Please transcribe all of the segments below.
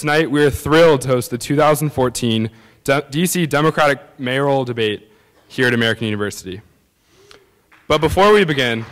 Tonight, we are thrilled to host the 2014 DC Democratic Mayoral Debate here at American University. But before we begin,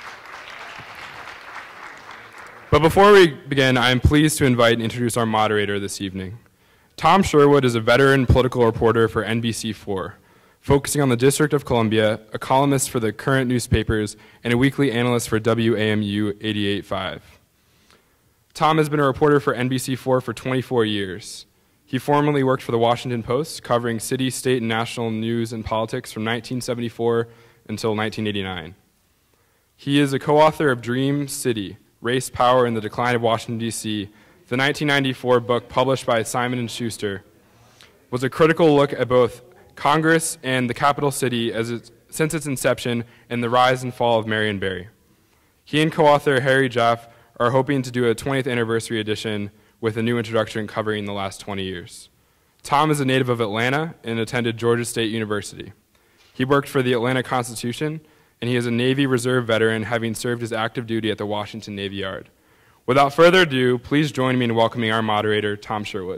I am pleased to invite and introduce our moderator this evening. Tom Sherwood is a veteran political reporter for NBC4, focusing on the District of Columbia, a columnist for the current newspapers, and a weekly analyst for WAMU 88.5. Tom has been a reporter for NBC4 for 24 years. He formerly worked for the Washington Post, covering city, state, and national news and politics from 1974 until 1989. He is a co-author of Dream City, Race, Power, and the Decline of Washington, D.C., the 1994 book published by Simon & Schuster, was a critical look at both Congress and the capital city since its inception and the rise and fall of Marion Barry. He and co-author Harry Jaff are hoping to do a 20th anniversary edition with a new introduction covering the last 20 years. Tom is a native of Atlanta and attended Georgia State University. He worked for the Atlanta Constitution, and he is a Navy Reserve veteran, having served his active duty at the Washington Navy Yard. Without further ado, please join me in welcoming our moderator, Tom Sherwood.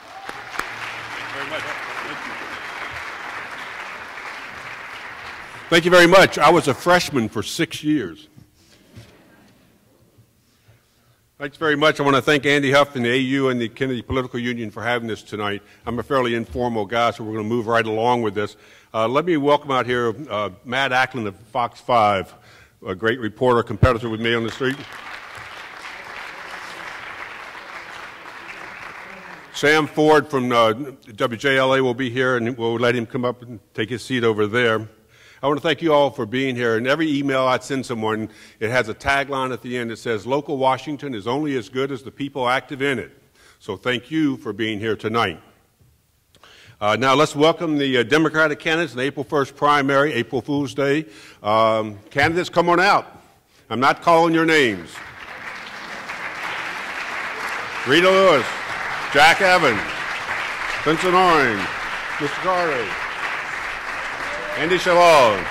Thank you very much. I was a freshman for 6 years. Thanks very much. I want to thank Andy Huff and the AU and the Kennedy Political Union for having this tonight. I'm a fairly informal guy, so we're going to move right along with this. Let me welcome out here Matt Ackland of Fox 5, a great reporter, competitor with me on the street. Sam Ford from WJLA will be here, and we'll let him come up and take his seat over there. I want to thank you all for being here. And every email I send someone, it has a tagline at the end that says, "Local Washington is only as good as the people active in it." So thank you for being here tonight. Now let's welcome the Democratic candidates in the April 1st primary, April Fool's Day. Candidates, come on out. I'm not calling your names. Reta Lewis, Jack Evans, Vincent Orange, Mr. Trey, Andy Shallal.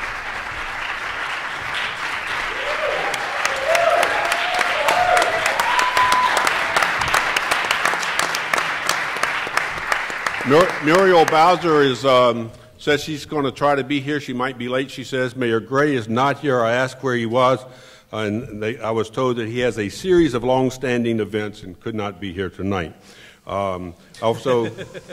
Muriel Bowser says she's going to try to be here. She might be late, she says. Mayor Gray is not here. I asked where he was, and I was told that he has a series of long-standing events and could not be here tonight. Also,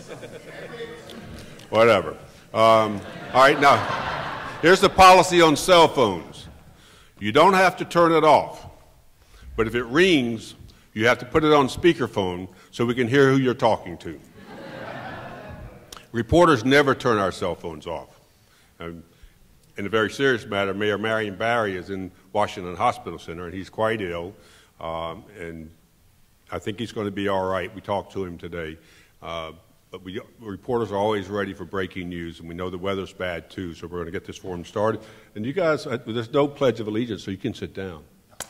whatever. All right, now, here's the policy on cell phones. You don't have to turn it off, but if it rings, you have to put it on speakerphone so we can hear who you're talking to. Reporters never turn our cell phones off. In a very serious matter, Mayor Marion Barry is in Washington Hospital Center, and he's quite ill, and I think he's going to be all right. We talked to him today. But reporters are always ready for breaking news, and we know the weather's bad, too, so we're going to get this forum started. And you guys, there's no Pledge of Allegiance, so you can sit down.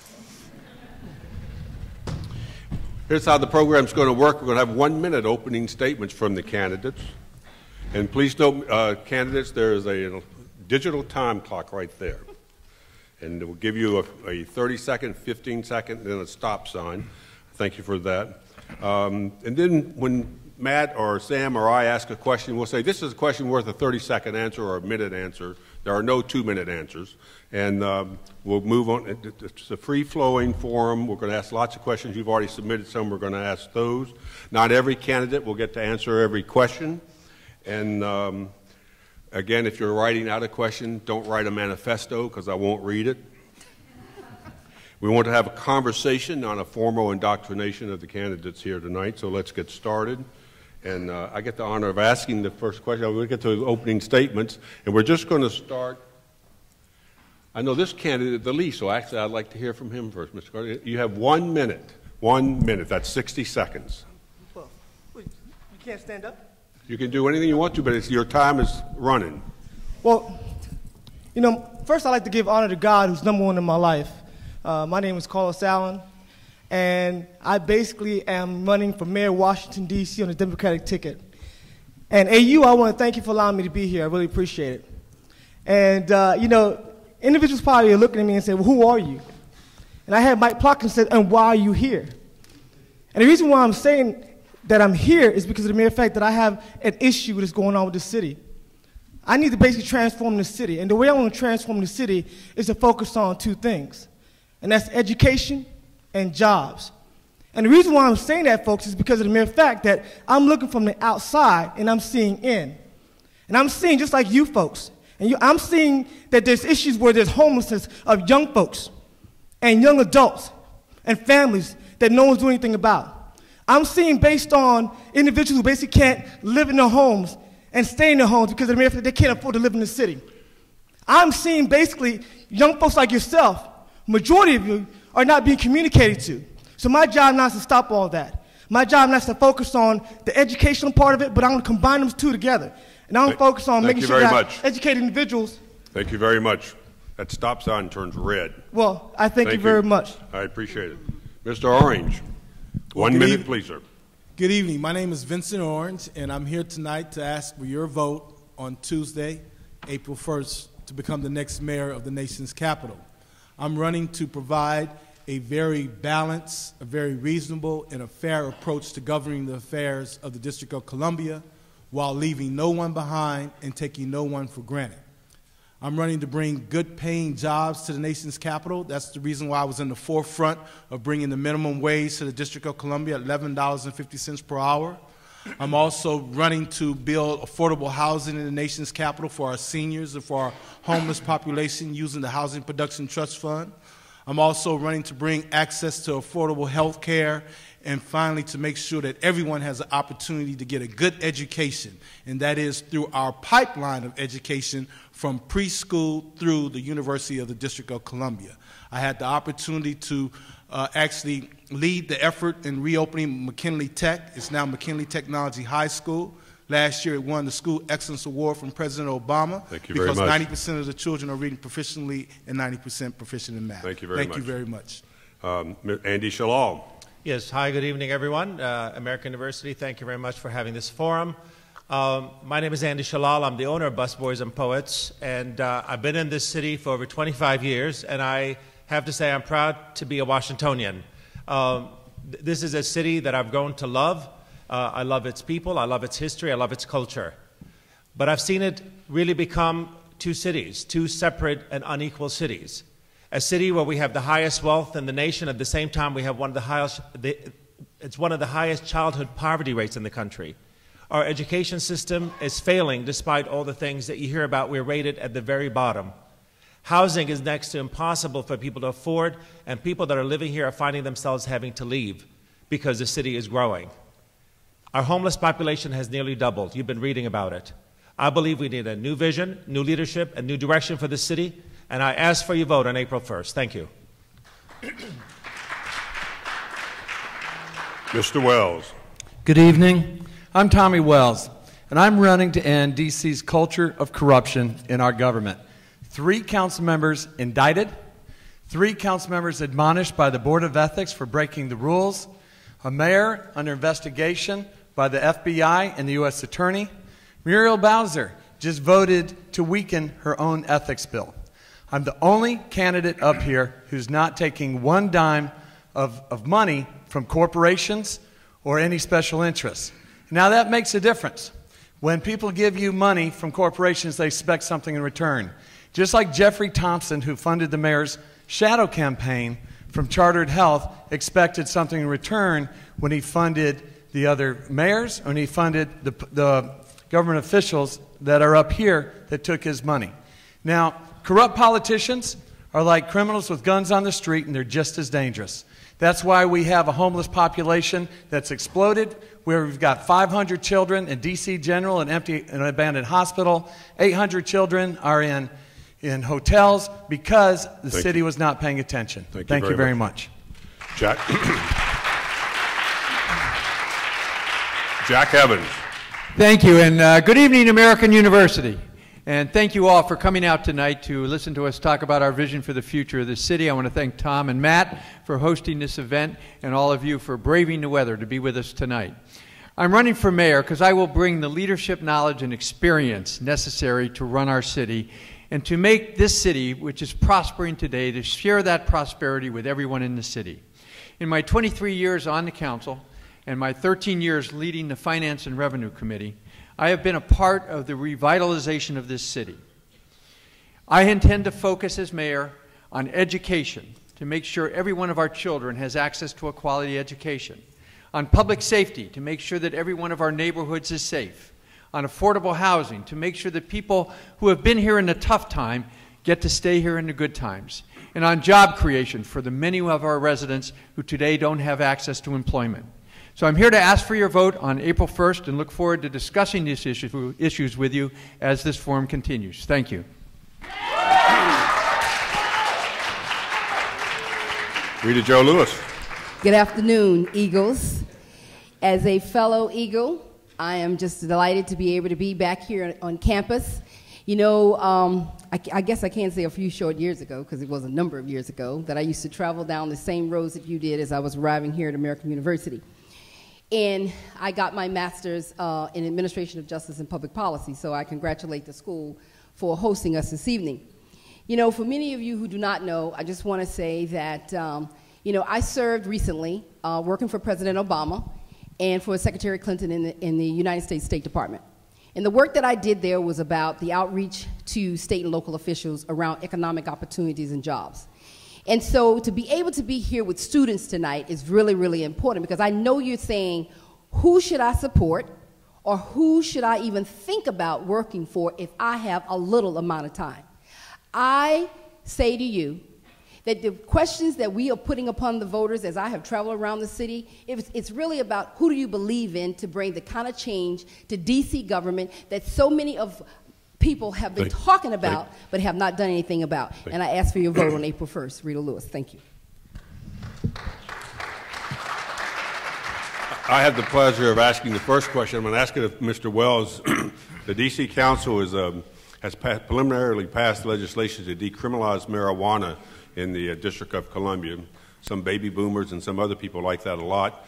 Here's how the program's going to work. We're going to have 1 minute opening statements from the candidates. And please note, candidates, there is a digital time clock right there. And it will give you a 30-second, 15-second, and then a stop sign. Thank you for that. And then when Matt or Sam or I ask a question, we'll say, this is a question worth a 30-second answer or a minute answer. There are no 2-minute answers. And we'll move on. It's a free-flowing forum. We're going to ask lots of questions. You've already submitted some. We're going to ask those. Not every candidate will get to answer every question. And again, if you're writing out a question, don't write a manifesto because I won't read it. We want to have a conversation, not a formal indoctrination of the candidates here tonight, so let's get started. And I get the honor of asking the first question. We'll get to the opening statements, and we're just going to start. I know this candidate the least, so actually I'd like to hear from him first. Mr. Carter, you have 1 minute. 1 minute. That's 60 seconds. Well, you can't stand up? You can do anything you want to, but your time is running. Well, first I'd like to give honor to God, who's number one in my life. My name is Carlos Allen, and I basically am running for Mayor of Washington, D.C. on the Democratic ticket. And AU, I want to thank you for allowing me to be here. I really appreciate it. And, individuals probably are looking at me and say, well, who are you? And I had Mike Plotkin said, and why are you here? And the reason why I'm saying that I'm here is because of the mere fact that I have an issue that's going on with the city. I need to basically transform the city, and the way I want to transform the city is to focus on two things, and that's education and jobs. And the reason why I'm saying that, folks, is because of the mere fact that I'm looking from the outside and I'm seeing in. And I'm seeing, just like you folks, and I'm seeing that there's issues where there's homelessness of young folks and young adults and families that no one's doing anything about. I'm seeing based on individuals who basically can't live in their homes and stay in their homes because of the mere fact that they can't afford to live in the city. I'm seeing basically young folks like yourself, majority of you, are not being communicated to. So my job now is to stop all that. My job now is to focus on the educational part of it, but I'm going to combine those two together. And I'm going to focus on making sure that I educate individuals. Thank you very much. That stop sign turns red. Well, I thank you very much. I appreciate it. Mr. Orange, 1 minute, please, sir. Good evening. My name is Vincent Orange, and I'm here tonight to ask for your vote on Tuesday, April 1st, to become the next mayor of the nation's capital. I'm running to provide a very balanced, a very reasonable, and a fair approach to governing the affairs of the District of Columbia while leaving no one behind and taking no one for granted. I'm running to bring good-paying jobs to the nation's capital. That's the reason why I was in the forefront of bringing the minimum wage to the District of Columbia at $11.50 per hour. I'm also running to build affordable housing in the nation's capital for our seniors and for our homeless population using the Housing Production Trust Fund. I'm also running to bring access to affordable health care, and finally to make sure that everyone has an opportunity to get a good education, and that is through our pipeline of education from preschool through the University of the District of Columbia. I had the opportunity to actually lead the effort in reopening McKinley Tech. It's now McKinley Technology High School. Last year, it won the School Excellence Award from President Obama. Thank you very much. Because 90% of the children are reading proficiently and 90% proficient in math. Thank you very much. Thank you very much. Andy Shallal. Yes, hi, good evening, everyone. American University, thank you very much for having this forum. My name is Andy Shallal. I'm the owner of Busboys and Poets, and I've been in this city for over 25 years, and I have to say I'm proud to be a Washingtonian. This is a city that I've grown to love. I love its people, I love its history, I love its culture. But I've seen it really become two cities, two separate and unequal cities. A city where we have the highest wealth in the nation, at the same time we have one of the highest childhood poverty rates in the country. Our education system is failing despite all the things that you hear about. We're rated at the very bottom. Housing is next to impossible for people to afford, and people that are living here are finding themselves having to leave because the city is growing. Our homeless population has nearly doubled. You've been reading about it. I believe we need a new vision, new leadership, and new direction for the city, and I ask for your vote on April 1st. Thank you. Mr. Wells. Good evening. I'm Tommy Wells, and I'm running to end D.C.'s culture of corruption in our government. 3 council members indicted, 3 council members admonished by the Board of Ethics for breaking the rules, a mayor under investigation by the FBI and the U.S. Attorney. Muriel Bowser just voted to weaken her own ethics bill. I'm the only candidate up here who's not taking one dime of money from corporations or any special interests. Now that makes a difference. When people give you money from corporations, they expect something in return. Just like Jeffrey Thompson, who funded the mayor's shadow campaign from Chartered Health, expected something in return when he funded the other mayors, when he funded the government officials that are up here that took his money. Now, corrupt politicians are like criminals with guns on the street, and they're just as dangerous. That's why we have a homeless population that's exploded, where we've got 500 children in D.C. General, an empty and abandoned hospital. 800 children are in hotels because the city was not paying attention. Thank you very much. Jack. Jack Evans. Thank you, and good evening, American University. And thank you all for coming out tonight to listen to us talk about our vision for the future of the city. I want to thank Tom and Matt for hosting this event, and all of you for braving the weather to be with us tonight. I'm running for mayor because I will bring the leadership, knowledge, and experience necessary to run our city and to make this city, which is prospering today, to share that prosperity with everyone in the city. In my 23 years on the council, and my 13 years leading the Finance and Revenue Committee, I have been a part of the revitalization of this city. I intend to focus as mayor on education to make sure every one of our children has access to a quality education, on public safety to make sure that every one of our neighborhoods is safe, on affordable housing to make sure that people who have been here in the tough time get to stay here in the good times, and on job creation for the many of our residents who today don't have access to employment. So I'm here to ask for your vote on April 1st and look forward to discussing these issues with you as this forum continues. Thank you. Reta Jo Lewis. Good afternoon, Eagles. As a fellow Eagle, I am just delighted to be able to be back here on campus. You know, I guess I can't say a few short years ago, because it was a number of years ago, that I used to travel down the same roads that you did as I was arriving here at American University. And I got my master's in Administration of Justice and Public Policy, so I congratulate the school for hosting us this evening. You know, for many of you who do not know, I just want to say that, you know, I served recently working for President Obama and for Secretary Clinton in the United States State Department. And the work that I did there was about the outreach to state and local officials around economic opportunities and jobs. And so to be able to be here with students tonight is really, really important, because I know you're saying, who should I support, or who should I even think about working for if I have a little amount of time? I say to you that the questions that we are putting upon the voters as I have traveled around the city, it's really about who do you believe in to bring the kind of change to DC government that so many of people have been talking about but have not done anything about. And I ask for your vote on April 1st. Reta Lewis, thank you. I have the pleasure of asking the first question. I'm going to ask it of Mr. Wells. The D.C. Council has preliminarily passed legislation to decriminalize marijuana in the District of Columbia. Some baby boomers and some other people like that a lot.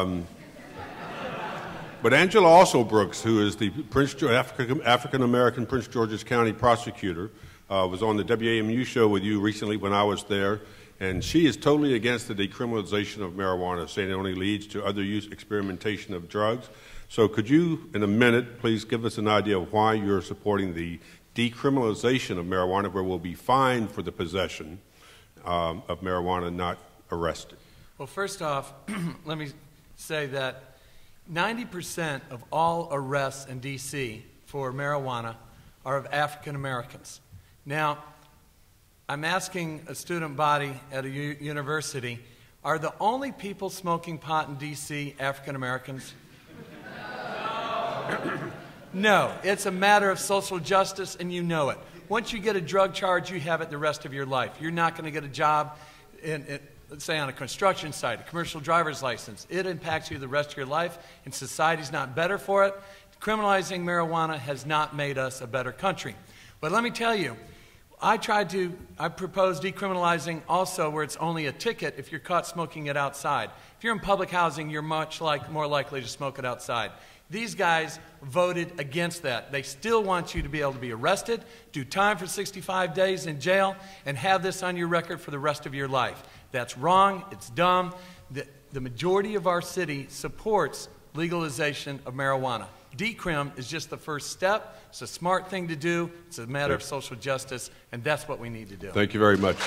But Angela also Brooks, who is the African-American Prince George's County prosecutor, was on the WAMU show with you recently when I was there, and she is totally against the decriminalization of marijuana, saying it only leads to other use, experimentation of drugs. So could you, in a minute, please give us an idea of why you're supporting the decriminalization of marijuana, where we'll be fined for the possession of marijuana, not arrested? Well, first off, let me say that 90% of all arrests in D.C. for marijuana are of African Americans. Now, I'm asking a student body at a university, are the only people smoking pot in D.C. African Americans? No, it's a matter of social justice, and you know it. Once you get a drug charge, you have it the rest of your life. You're not going to get a job let's say on a construction site, a commercial driver's license. It impacts you the rest of your life, and society's not better for it. Criminalizing marijuana has not made us a better country. But let me tell you, I proposed decriminalizing also where it's only a ticket if you're caught smoking it outside. If you're in public housing, you're more likely to smoke it outside. These guys voted against that. They still want you to be able to be arrested, do time for 65 days in jail, and have this on your record for the rest of your life. That's wrong. It's dumb. The majority of our city supports legalization of marijuana. Decrim is just the first step. It's a smart thing to do. It's a matter of social justice, and that's what we need to do. Thank you very much.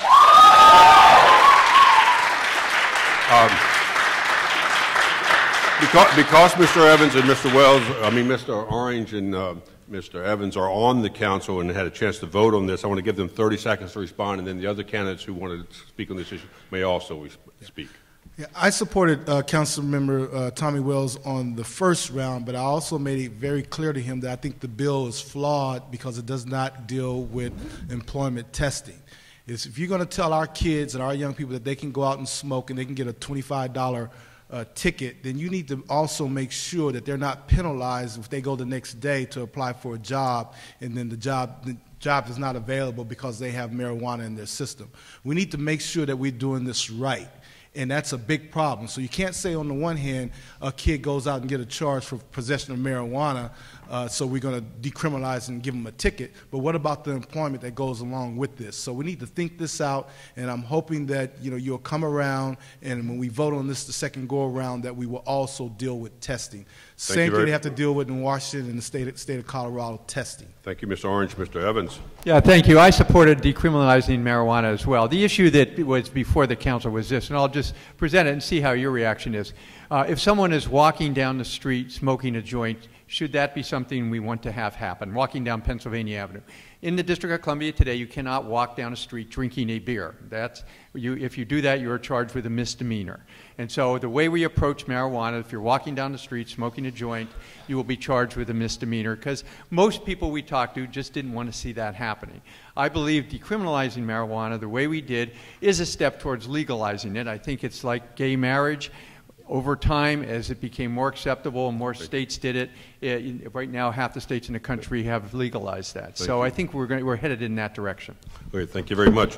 Because Mr. Evans and Mr. Wells, Mr. Orange and Mr. Evans are on the council and had a chance to vote on this, I want to give them 30 seconds to respond, and then the other candidates who want to speak on this issue may also speak. Yeah, I supported Councilmember Tommy Wells on the first round, but I also made it very clear to him that I think the bill is flawed because it does not deal with employment testing. If you're going to tell our kids and our young people that they can go out and smoke and they can get a $25 ticket, then you need to also make sure that they're not penalized if they go the next day to apply for a job and then the job is not available because they have marijuana in their system. We need to make sure that we're doing this right. And that's a big problem. So you can't say on the one hand a kid goes out and get a charge for possession of marijuana, so we're going to decriminalize and give them a ticket. But what about the employment that goes along with this? So we need to think this out, and I'm hoping that you'll come around, and when we vote on this the second go-around, that we will also deal with testing. Same thing they have to deal with in Washington and the state of Colorado, testing. Thank you, Mr. Orange. Mr. Evans. Yeah, thank you. I supported decriminalizing marijuana as well. The issue that was before the council was this, and I'll just present it and see how your reaction is. If someone is walking down the street smoking a joint, should that be something we want to have happen? Walking down Pennsylvania Avenue. In the District of Columbia today, you cannot walk down a street drinking a beer. If you do that, you are charged with a misdemeanor. And so the way we approach marijuana, if you're walking down the street smoking a joint, you will be charged with a misdemeanor, because most people we talked to just didn't want to see that happening. I believe decriminalizing marijuana the way we did is a step towards legalizing it. I think it's like gay marriage. Over time, as it became more acceptable and more states did it, right now half the states in the country have legalized that. So I think we're headed in that direction. Great, thank you very much.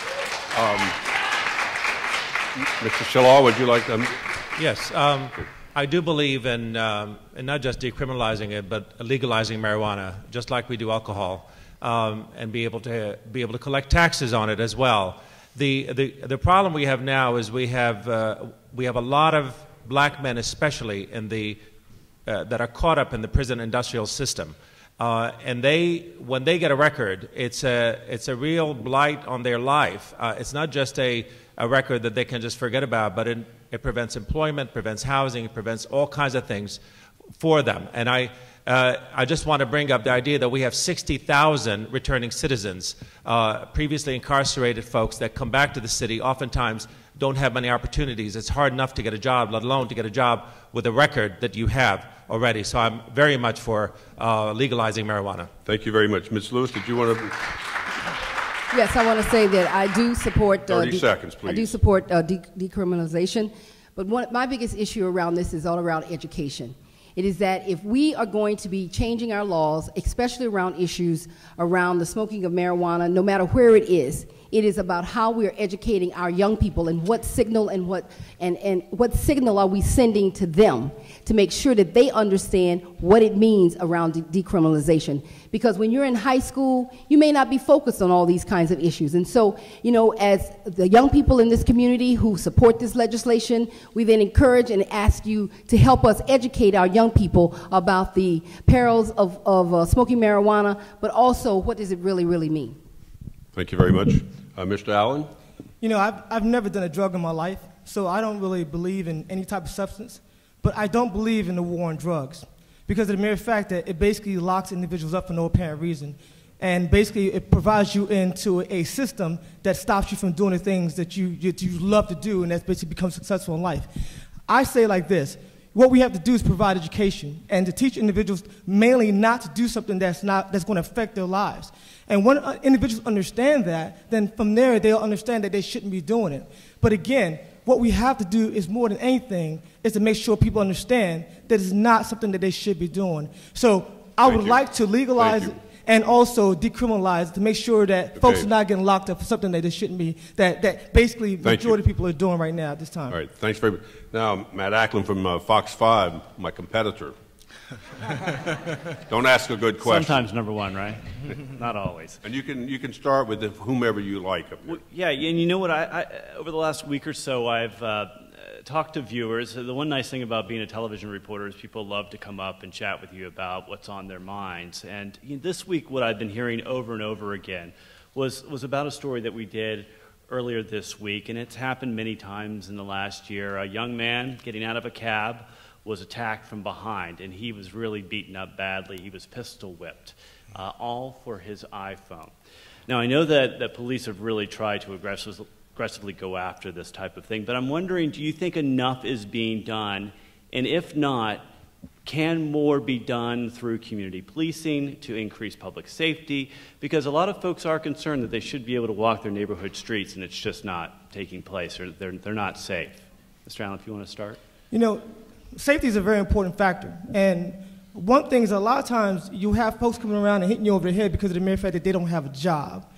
Mr. Shallal, would you like to? Yes, I do believe in not just decriminalizing it, but legalizing marijuana, just like we do alcohol, and be able to collect taxes on it as well. The problem we have now is we have a lot of black men, especially in that are caught up in the prison industrial system, and when they get a record, it's a real blight on their life. It's not just a record that they can just forget about, but it prevents employment, prevents housing, it prevents all kinds of things for them. And I just want to bring up the idea that we have 60,000 returning citizens, previously incarcerated folks that come back to the city, oftentimes don't have many opportunities. It's hard enough to get a job, let alone to get a job with a record that you have already. So I'm very much for legalizing marijuana. Thank you very much. Ms. Lewis, did you want to? Yes, I want to say that I do support 30 seconds, please. I do support decriminalization, but my biggest issue around this is all around education. It is that if we are going to be changing our laws, especially around issues around the smoking of marijuana, no matter where it is about how we're educating our young people and what signal and what signal are we sending to them to make sure that they understand what it means around decriminalization. Because when you're in high school, you may not be focused on all these kinds of issues. And so, as the young people in this community who support this legislation, we then encourage and ask you to help us educate our young people about the perils of smoking marijuana, but also what does it really, really mean. Thank you very much. Mr. Allen? I've never done a drug in my life, so I don't really believe in any type of substance, but I don't believe in the war on drugs because of the mere fact that it basically locks individuals up for no apparent reason, and basically it provides you into a system that stops you from doing the things that you love to do and that's basically become successful in life. I say like this. What we have to do is provide education and to teach individuals mainly not to do something that's going to affect their lives. And when individuals understand that, then from there they'll understand that they shouldn't be doing it. But again, what we have to do is more than anything is to make sure people understand that it's not something that they should be doing. So I would like to legalize it and also decriminalize to make sure that folks are not getting locked up for something that they shouldn't be, that basically the majority of people are doing right now at this time. All right, thanks very much. Now, Matt Ackland from Fox 5, my competitor. Don't ask a good question. Sometimes number one, right? Not always. And you can start with whomever you like. Well, yeah, and you know what? I over the last week or so, I've talked to viewers. The one nice thing about being a television reporter is people love to come up and chat with you about what's on their minds. And this week, what I've been hearing over and over again was about a story that we did earlier this week, and it's happened many times in the last year. A young man getting out of a cab was attacked from behind, and he was really beaten up badly. He was pistol whipped, all for his iPhone. Now, I know that police have really tried to aggressively go after this type of thing, but I'm wondering, do you think enough is being done? And if not, can more be done through community policing to increase public safety? Because a lot of folks are concerned that they should be able to walk their neighborhood streets, and it's just not taking place, or they're not safe. Mr. Allen, if you want to start. Safety is a very important factor. And one thing is a lot of times you have folks coming around and hitting you over the head because of the mere fact that they don't have a job.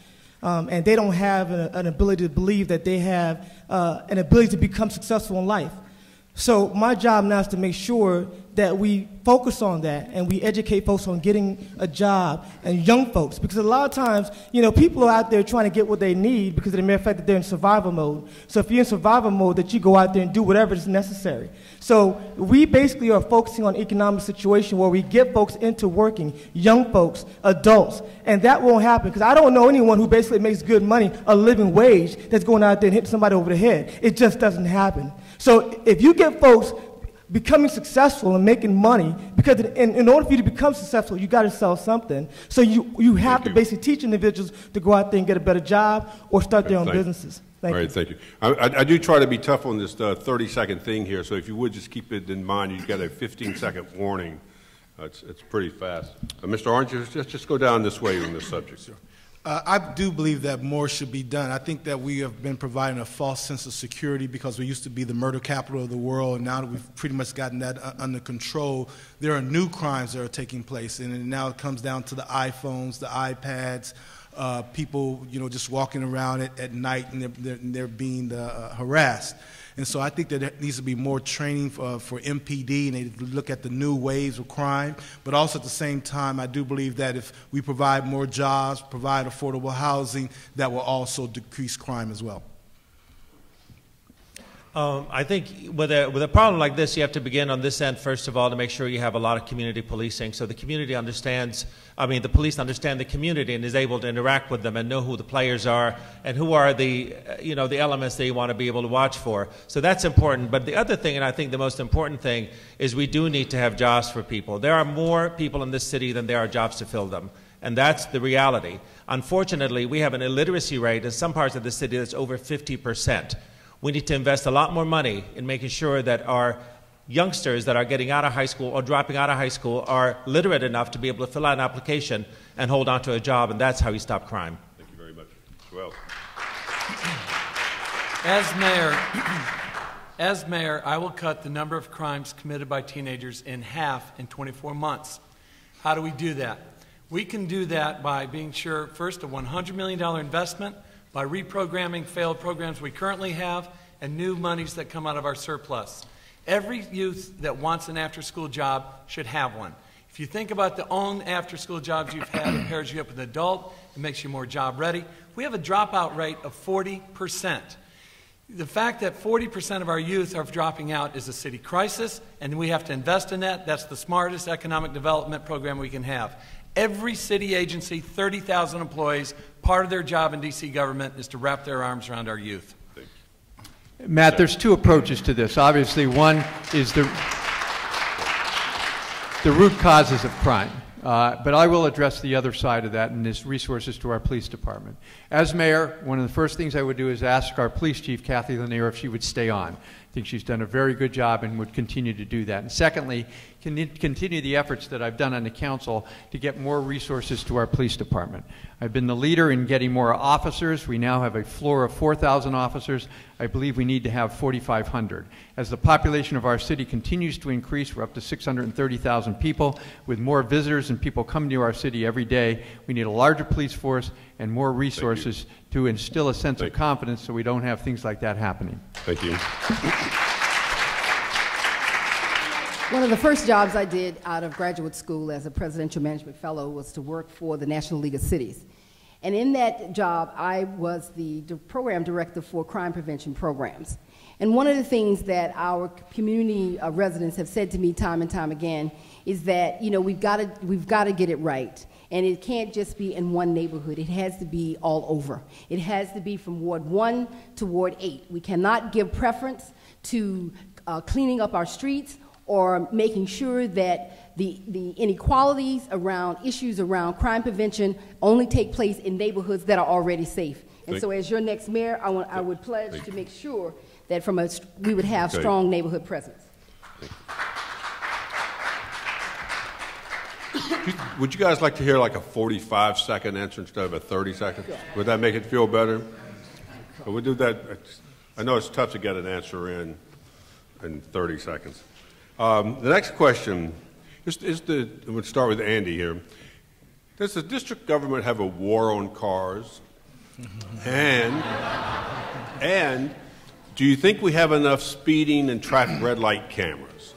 and they don't have an ability to believe that they have an ability to become successful in life. So my job now is to make sure that we focus on that and we educate folks on getting a job, and young folks, because a lot of times, people are out there trying to get what they need because of the mere fact that they're in survival mode. So if you're in survival mode, that you go out there and do whatever is necessary. So we basically are focusing on economic situation where we get folks into working, young folks, adults, and that won't happen because I don't know anyone who basically makes good money, a living wage, that's going out there and hitting somebody over the head. It just doesn't happen. So if you get folks becoming successful and making money, because in order for you to become successful, you got to sell something. So you have to basically teach individuals to go out there and get a better job or start their own businesses. Thank you. All right, thank you. I do try to be tough on this 30-second thing here, so if you would just keep it in mind, you've got a 15-second warning. It's pretty fast. Mr. Orange, just go down this way on this subject. Sure. I do believe that more should be done. I think that we have been providing a false sense of security because we used to be the murder capital of the world, and now that we've pretty much gotten that under control, there are new crimes that are taking place, and now it comes down to the iPhones, the iPads, people, just walking around at night and they're being harassed. And so I think that there needs to be more training for MPD, and they look at the new waves of crime. But also at the same time, I do believe that if we provide more jobs, provide affordable housing, that will also decrease crime as well. I think with a problem like this, you have to begin on this end, first of all, to make sure you have a lot of community policing. So the community understands, the police understand the community and is able to interact with them and know who the players are and who are the elements that you want to be able to watch for. So that's important. But the other thing, and I think the most important thing, is we do need to have jobs for people. There are more people in this city than there are jobs to fill them. And that's the reality. Unfortunately, we have an illiteracy rate in some parts of the city that's over 50%. We need to invest a lot more money in making sure that our youngsters that are getting out of high school or dropping out of high school are literate enough to be able to fill out an application and hold on to a job, and that's how you stop crime. Thank you very much. Well, as mayor, I will cut the number of crimes committed by teenagers in half in 24 months. How do we do that? We can do that by being sure, first, a $100 million investment, by reprogramming failed programs we currently have, and new monies that come out of our surplus. Every youth that wants an after-school job should have one. If you think about the own after-school jobs you've had, it pairs you up with an adult, it makes you more job-ready. We have a dropout rate of 40%. The fact that 40% of our youth are dropping out is a city crisis, and we have to invest in that. That's the smartest economic development program we can have. Every city agency, 30,000 employees, part of their job in D.C. government is to wrap their arms around our youth. Matt, there's two approaches to this. Obviously, one is the root causes of crime. But I will address the other side of that, and is resources to our police department. As mayor, one of the first things I would do is ask our police chief, Kathy Lanier, if she would stay on. I think she's done a very good job and would continue to do that. And secondly, continue the efforts that I've done on the council to get more resources to our police department. I've been the leader in getting more officers. We now have a floor of 4,000 officers. I believe we need to have 4,500. As the population of our city continues to increase, we're up to 630,000 people. With more visitors and people coming to our city every day, we need a larger police force and more resources to instill a sense of confidence so we don't have things like that happening. Thank you. One of the first jobs I did out of graduate school as a presidential management fellow was to work for the National League of Cities. And in that job, I was the program director for crime prevention programs. And one of the things that our community residents have said to me time and time again is that, you know, we've got to get it right. And it can't just be in one neighborhood. It has to be all over. It has to be from Ward 1 to Ward 8. We cannot give preference to cleaning up our streets or making sure that the inequalities around issues around crime prevention only take place in neighborhoods that are already safe. And so as your next mayor, I would pledge to make sure that we would have strong neighborhood presence. Would you guys like to hear like a 45-second answer instead of a 30-second? Would that make it feel better? We'll do that. I know it's tough to get an answer in 30 seconds. The next question we'll start with Andy here. Does the district government have a war on cars? And do you think we have enough speeding and traffic red light cameras?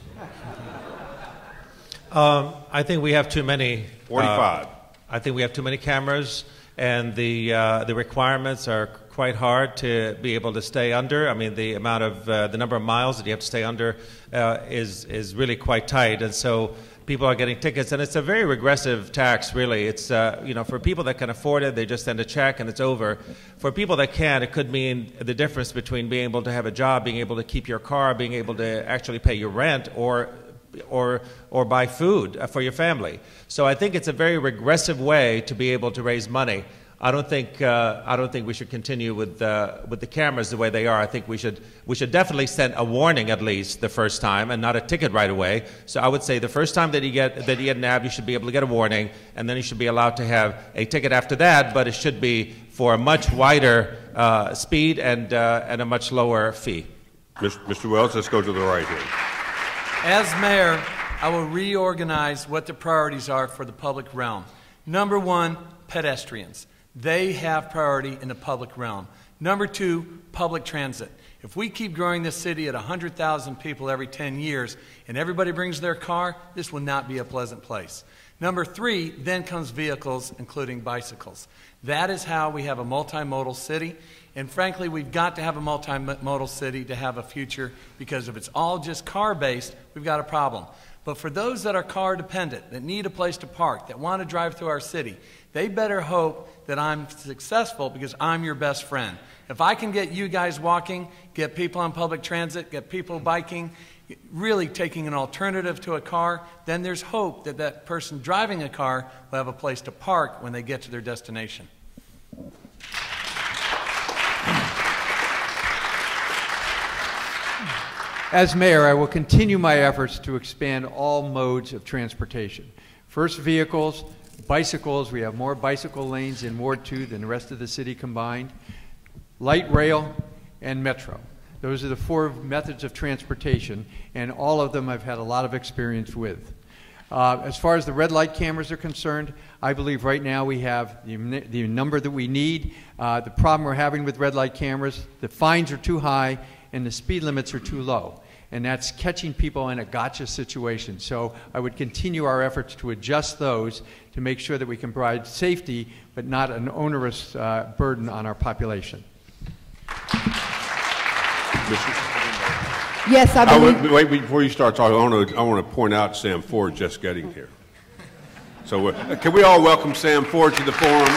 I think we have too many. 45. I think we have too many cameras, and the requirements are quite hard to be able to stay under. I mean, the amount of the number of miles that you have to stay under is really quite tight, and so people are getting tickets, and it's a very regressive tax, really. It's you know, for people that can afford it, they just send a check and it's over. For people that can't, it could mean the difference between being able to have a job, being able to keep your car, being able to actually pay your rent, or buy food for your family. So I think it's a very regressive way to be able to raise money. I don't think we should continue with the cameras the way they are. I think we should definitely send a warning at least the first time, and not a ticket right away. So I would say the first time that you get an app, you should be able to get a warning, and then you should be allowed to have a ticket after that. But it should be for a much wider speed and a much lower fee. Mr. Wells, let's go to the right here. As mayor, I will reorganize what the priorities are for the public realm. Number one, pedestrians. They have priority in the public realm. Number two, public transit. If we keep growing this city at 100,000 people every 10 years and everybody brings their car, this will not be a pleasant place. Number three, then comes vehicles, including bicycles. That is how we have a multimodal city. And frankly, we've got to have a multimodal city to have a future, because if it's all just car-based, we've got a problem. But for those that are car-dependent, that need a place to park, that want to drive through our city, they better hope that I'm successful, because I'm your best friend. If I can get you guys walking, get people on public transit, get people biking, really taking an alternative to a car, then there's hope that that person driving a car will have a place to park when they get to their destination. As mayor, I will continue my efforts to expand all modes of transportation. First, vehicles, bicycles. We have more bicycle lanes in Ward 2 than the rest of the city combined. Light rail and metro. Those are the four methods of transportation, and all of them I've had a lot of experience with. As far as the red light cameras are concerned, I believe right now we have the number that we need. The problem we're having with red light cameras, the fines are too high and the speed limits are too low. And that's catching people in a gotcha situation. So I would continue our efforts to adjust those to make sure that we can provide safety, but not an onerous burden on our population. Yes, I believe. Wait, before you start talking, I want to point out Sam Ford just getting here. So can we all welcome Sam Ford to the forum?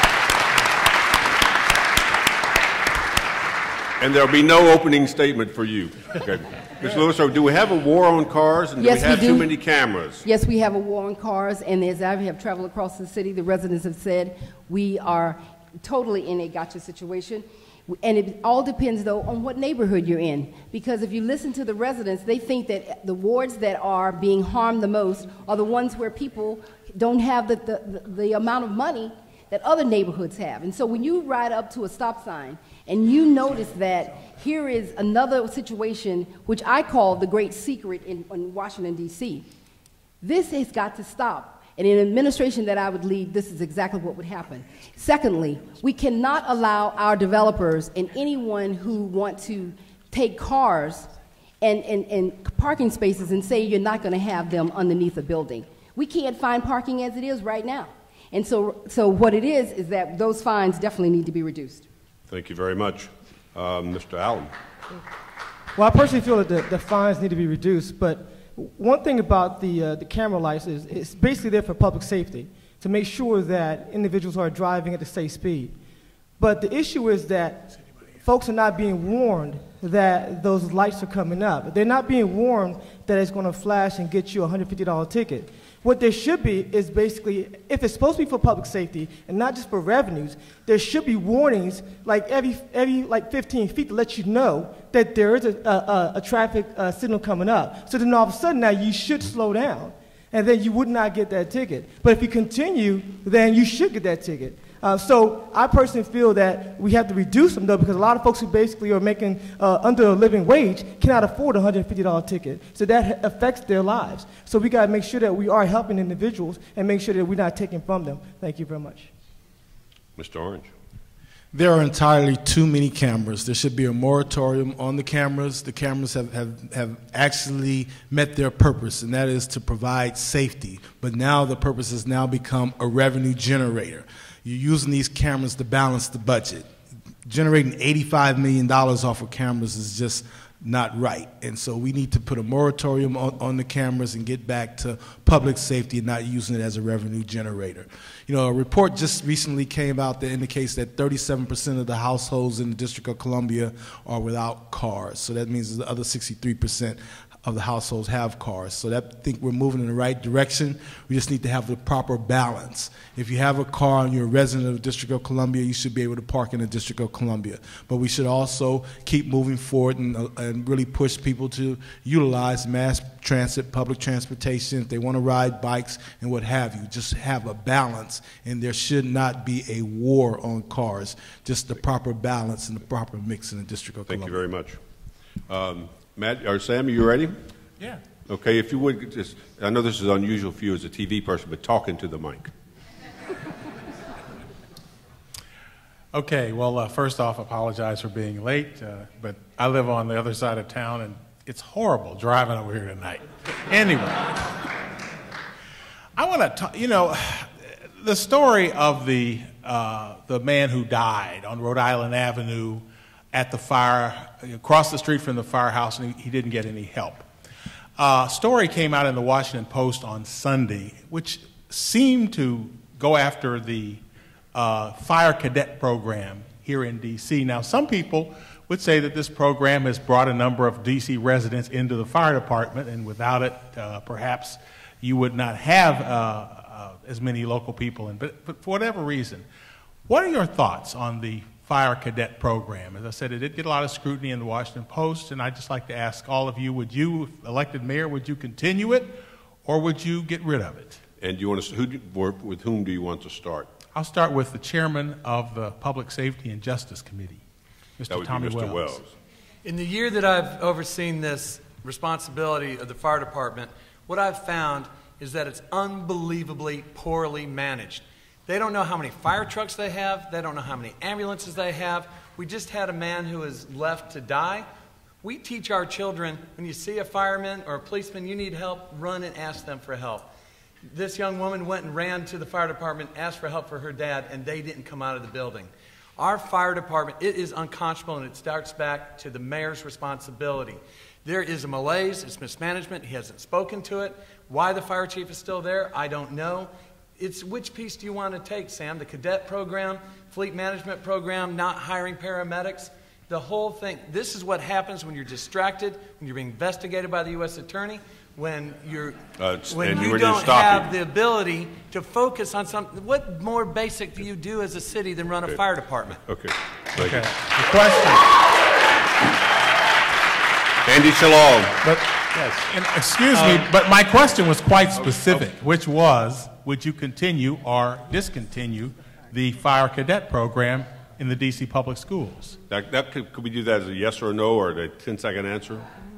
And there'll be no opening statement for you. Okay. Ms. Lewis, so do we have a war on cars, and do we have too many cameras? Yes, we have a war on cars, and as I have traveled across the city, the residents have said we are totally in a gotcha situation. And it all depends, though, on what neighborhood you're in. Because if you listen to the residents, they think that the wards that are being harmed the most are the ones where people don't have the amount of money that other neighborhoods have. And so when you ride up to a stop sign and you notice that here is another situation, which I call the great secret in Washington, D.C., this has got to stop. And in an administration that I would lead, this is exactly what would happen. Secondly, we cannot allow our developers and anyone who want to take cars and parking spaces and say you're not going to have them underneath a building. We can't find parking as it is right now. And so what it is that those fines definitely need to be reduced. Thank you very much. Mr. Allen. Well, I personally feel that the fines need to be reduced, but one thing about the camera lights is it's basically there for public safety, to make sure that individuals are driving at the safe speed. But the issue is that folks are not being warned that those lights are coming up. They're not being warned that it's going to flash and get you a $150 ticket. What there should be is basically, if it's supposed to be for public safety and not just for revenues, there should be warnings like every 15 feet to let you know that there is a traffic signal coming up. So then all of a sudden now you should slow down, and then you would not get that ticket. But if you continue, then you should get that ticket. So I personally feel that we have to reduce them, though, because a lot of folks who basically are making under a living wage cannot afford a $150 ticket. So that affects their lives. So we got to make sure that we are helping individuals and make sure that we're not taking from them. Thank you very much. Mr. Orange. There are entirely too many cameras. There should be a moratorium on the cameras. The cameras have actually met their purpose, and that is to provide safety. But now the purpose has now become a revenue generator. You're using these cameras to balance the budget. Generating $85 million off of cameras is just not right. And so we need to put a moratorium on the cameras and get back to public safety and not using it as a revenue generator. You know, a report just recently came out that indicates that 37% of the households in the District of Columbia are without cars. So that means the other 63% of the households have cars. So that, I think we're moving in the right direction. We just need to have the proper balance. If you have a car and you're a resident of the District of Columbia, you should be able to park in the District of Columbia. But we should also keep moving forward and really push people to utilize mass transit, public transportation, if they want to ride bikes and what have you. Just have a balance, and there should not be a war on cars, just the proper balance and the proper mix in the District of Columbia. Thank you very much. Matt or Sam, are you ready? Yeah. Okay, if you would just, I know this is unusual for you as a TV person, but talk into the mic. Okay, well, first off, apologize for being late, but I live on the other side of town, and it's horrible driving over here tonight. Anyway, I want to talk, you know, the story of the man who died on Rhode Island Avenue at the fire, across the street from the firehouse, and he didn't get any help. Story came out in the Washington Post on Sunday, which seemed to go after the fire cadet program here in D.C. Now, some people would say that this program has brought a number of D.C. residents into the fire department, and without it, perhaps you would not have as many local people in. But for whatever reason, what are your thoughts on the fire cadet program? As I said, it did get a lot of scrutiny in the Washington Post, and I'd just like to ask all of you, would you, if elected mayor, would you continue it, or would you get rid of it? And do you want to, with whom do you want to start? I'll start with the chairman of the Public Safety and Justice Committee, Mr. Tommy Wells. In the year that I've overseen this responsibility of the fire department, what I've found is that it's unbelievably poorly managed. They don't know how many fire trucks they have. They don't know how many ambulances they have. We just had a man who is left to die. We teach our children, when you see a fireman or a policeman, you need help, run and ask them for help. This young woman went and ran to the fire department, asked for help for her dad, and they didn't come out of the building. Our fire department, it is unconscionable, and it starts back to the mayor's responsibility. There is a malaise, it's mismanagement, he hasn't spoken to it. Why the fire chief is still there, I don't know. It's which piece do you want to take, Sam? The cadet program, fleet management program, not hiring paramedics, the whole thing. This is what happens when you're distracted, when you're being investigated by the U.S. attorney, when you don't have the ability to focus on something. What more basic do you do as a city than run a fire department? Okay. Okay. The question. Andy Shallal. But, yes. And, excuse me, but my question was quite specific, which was, would you continue or discontinue the fire cadet program in the D.C. public schools? Could we do that as a yes or a no, or a 10-second answer?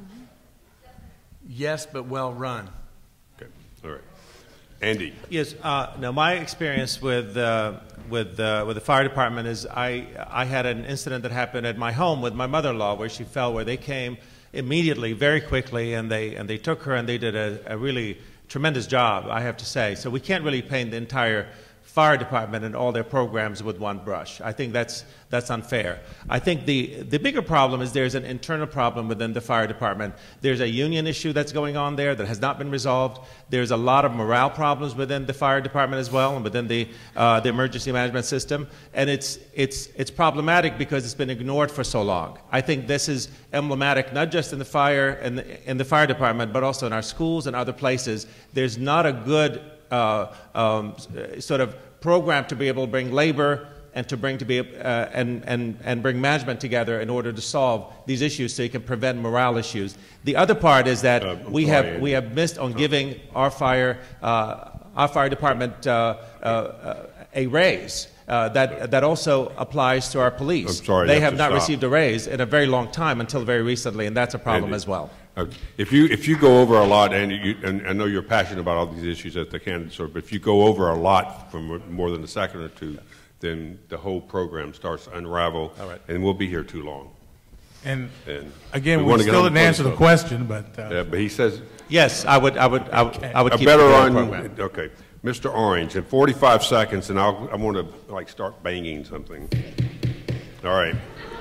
Yes, but well run. Okay, all right. Andy. Yes. No, my experience with the fire department is I had an incident that happened at my home with my mother-in-law where she fell, where they came immediately, very quickly, and they took her, and they did a really tremendous job, I have to say. So we can't really paint the entire fire department and all their programs with one brush. I think that's unfair. I think the bigger problem is there's an internal problem within the fire department. There's a union issue that's going on there that has not been resolved. There's a lot of morale problems within the fire department as well, and within the emergency management system. And it's problematic because it's been ignored for so long. I think this is emblematic not just in the fire in the fire department, but also in our schools and other places. There's not a good sort of program to be able to bring labor and to bring and bring management together in order to solve these issues, so you can prevent morale issues. The other part is that we have missed on giving our fire department a raise. That also applies to our police. I'm sorry, they have not received a raise in a very long time until very recently, and that's a problem as well. If you go over a lot, and I know you're passionate about all these issues as the candidates are, but if you go over a lot from more than a second or two, then the whole program starts to unravel, All right. and we'll be here too long. And And again, wanna we get still on didn't answer the vote. question, but Yeah, but he says Yes, I would a keep better the on. program. Okay, Mr. Orange, in 45 seconds, and I want to like start banging something. All right.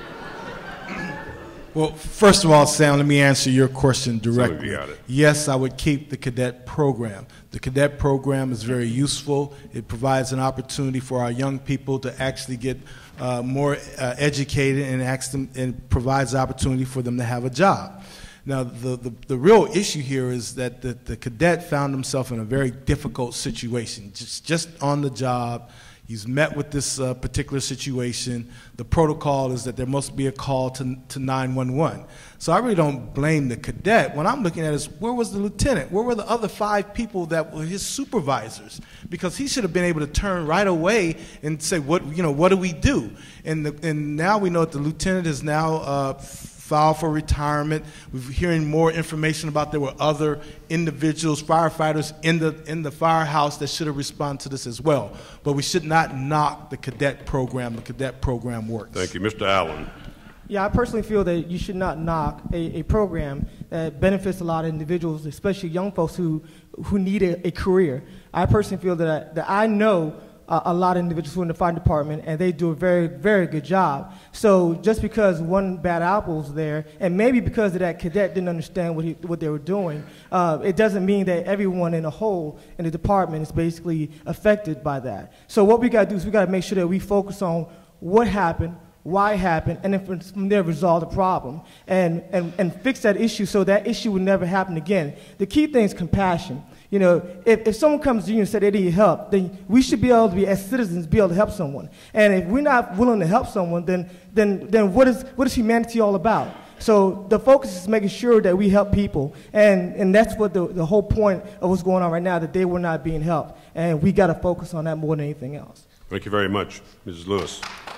Well, first of all, Sam, let me answer your question Some of directly. you got it. Yes, I would keep the cadet program. The cadet program is very useful. It provides an opportunity for our young people to actually get more educated and provides opportunity for them to have a job. Now, the real issue here is that the cadet found himself in a very difficult situation, just on the job. He's met with this particular situation. The protocol is that there must be a call to 911. So I really don't blame the cadet. What I'm looking at is, where was the lieutenant? Where were the other 5 people that were his supervisors? Because he should have been able to turn right away and say, what do we do? And now we know that the lieutenant is now filed for retirement. We're hearing more information about there were other individuals, firefighters in the firehouse that should have responded to this as well. But we should not knock the cadet program. The cadet program works. Thank you, Mr. Allen. Yeah, I personally feel that you should not knock a program that benefits a lot of individuals, especially young folks who need a career. I personally feel that I know a lot of individuals who are in the fire department, and they do a very, very good job. So just because one bad apple's there, and maybe because of that cadet didn't understand what they were doing, it doesn't mean that everyone in a whole in the department is basically affected by that. So what we got to do is we got to make sure that we focus on what happened, why it happened, and then from there resolve the problem and fix that issue so that issue would never happen again. The key thing is compassion. You know, if someone comes to you and says they need help, then we should be able to be, as citizens, be able to help someone. And if we're not willing to help someone, then what is humanity all about? So the focus is making sure that we help people, and that's what the whole point of what's going on right now, that they were not being helped, and we got to focus on that more than anything else. Thank you very much, Mrs. Lewis.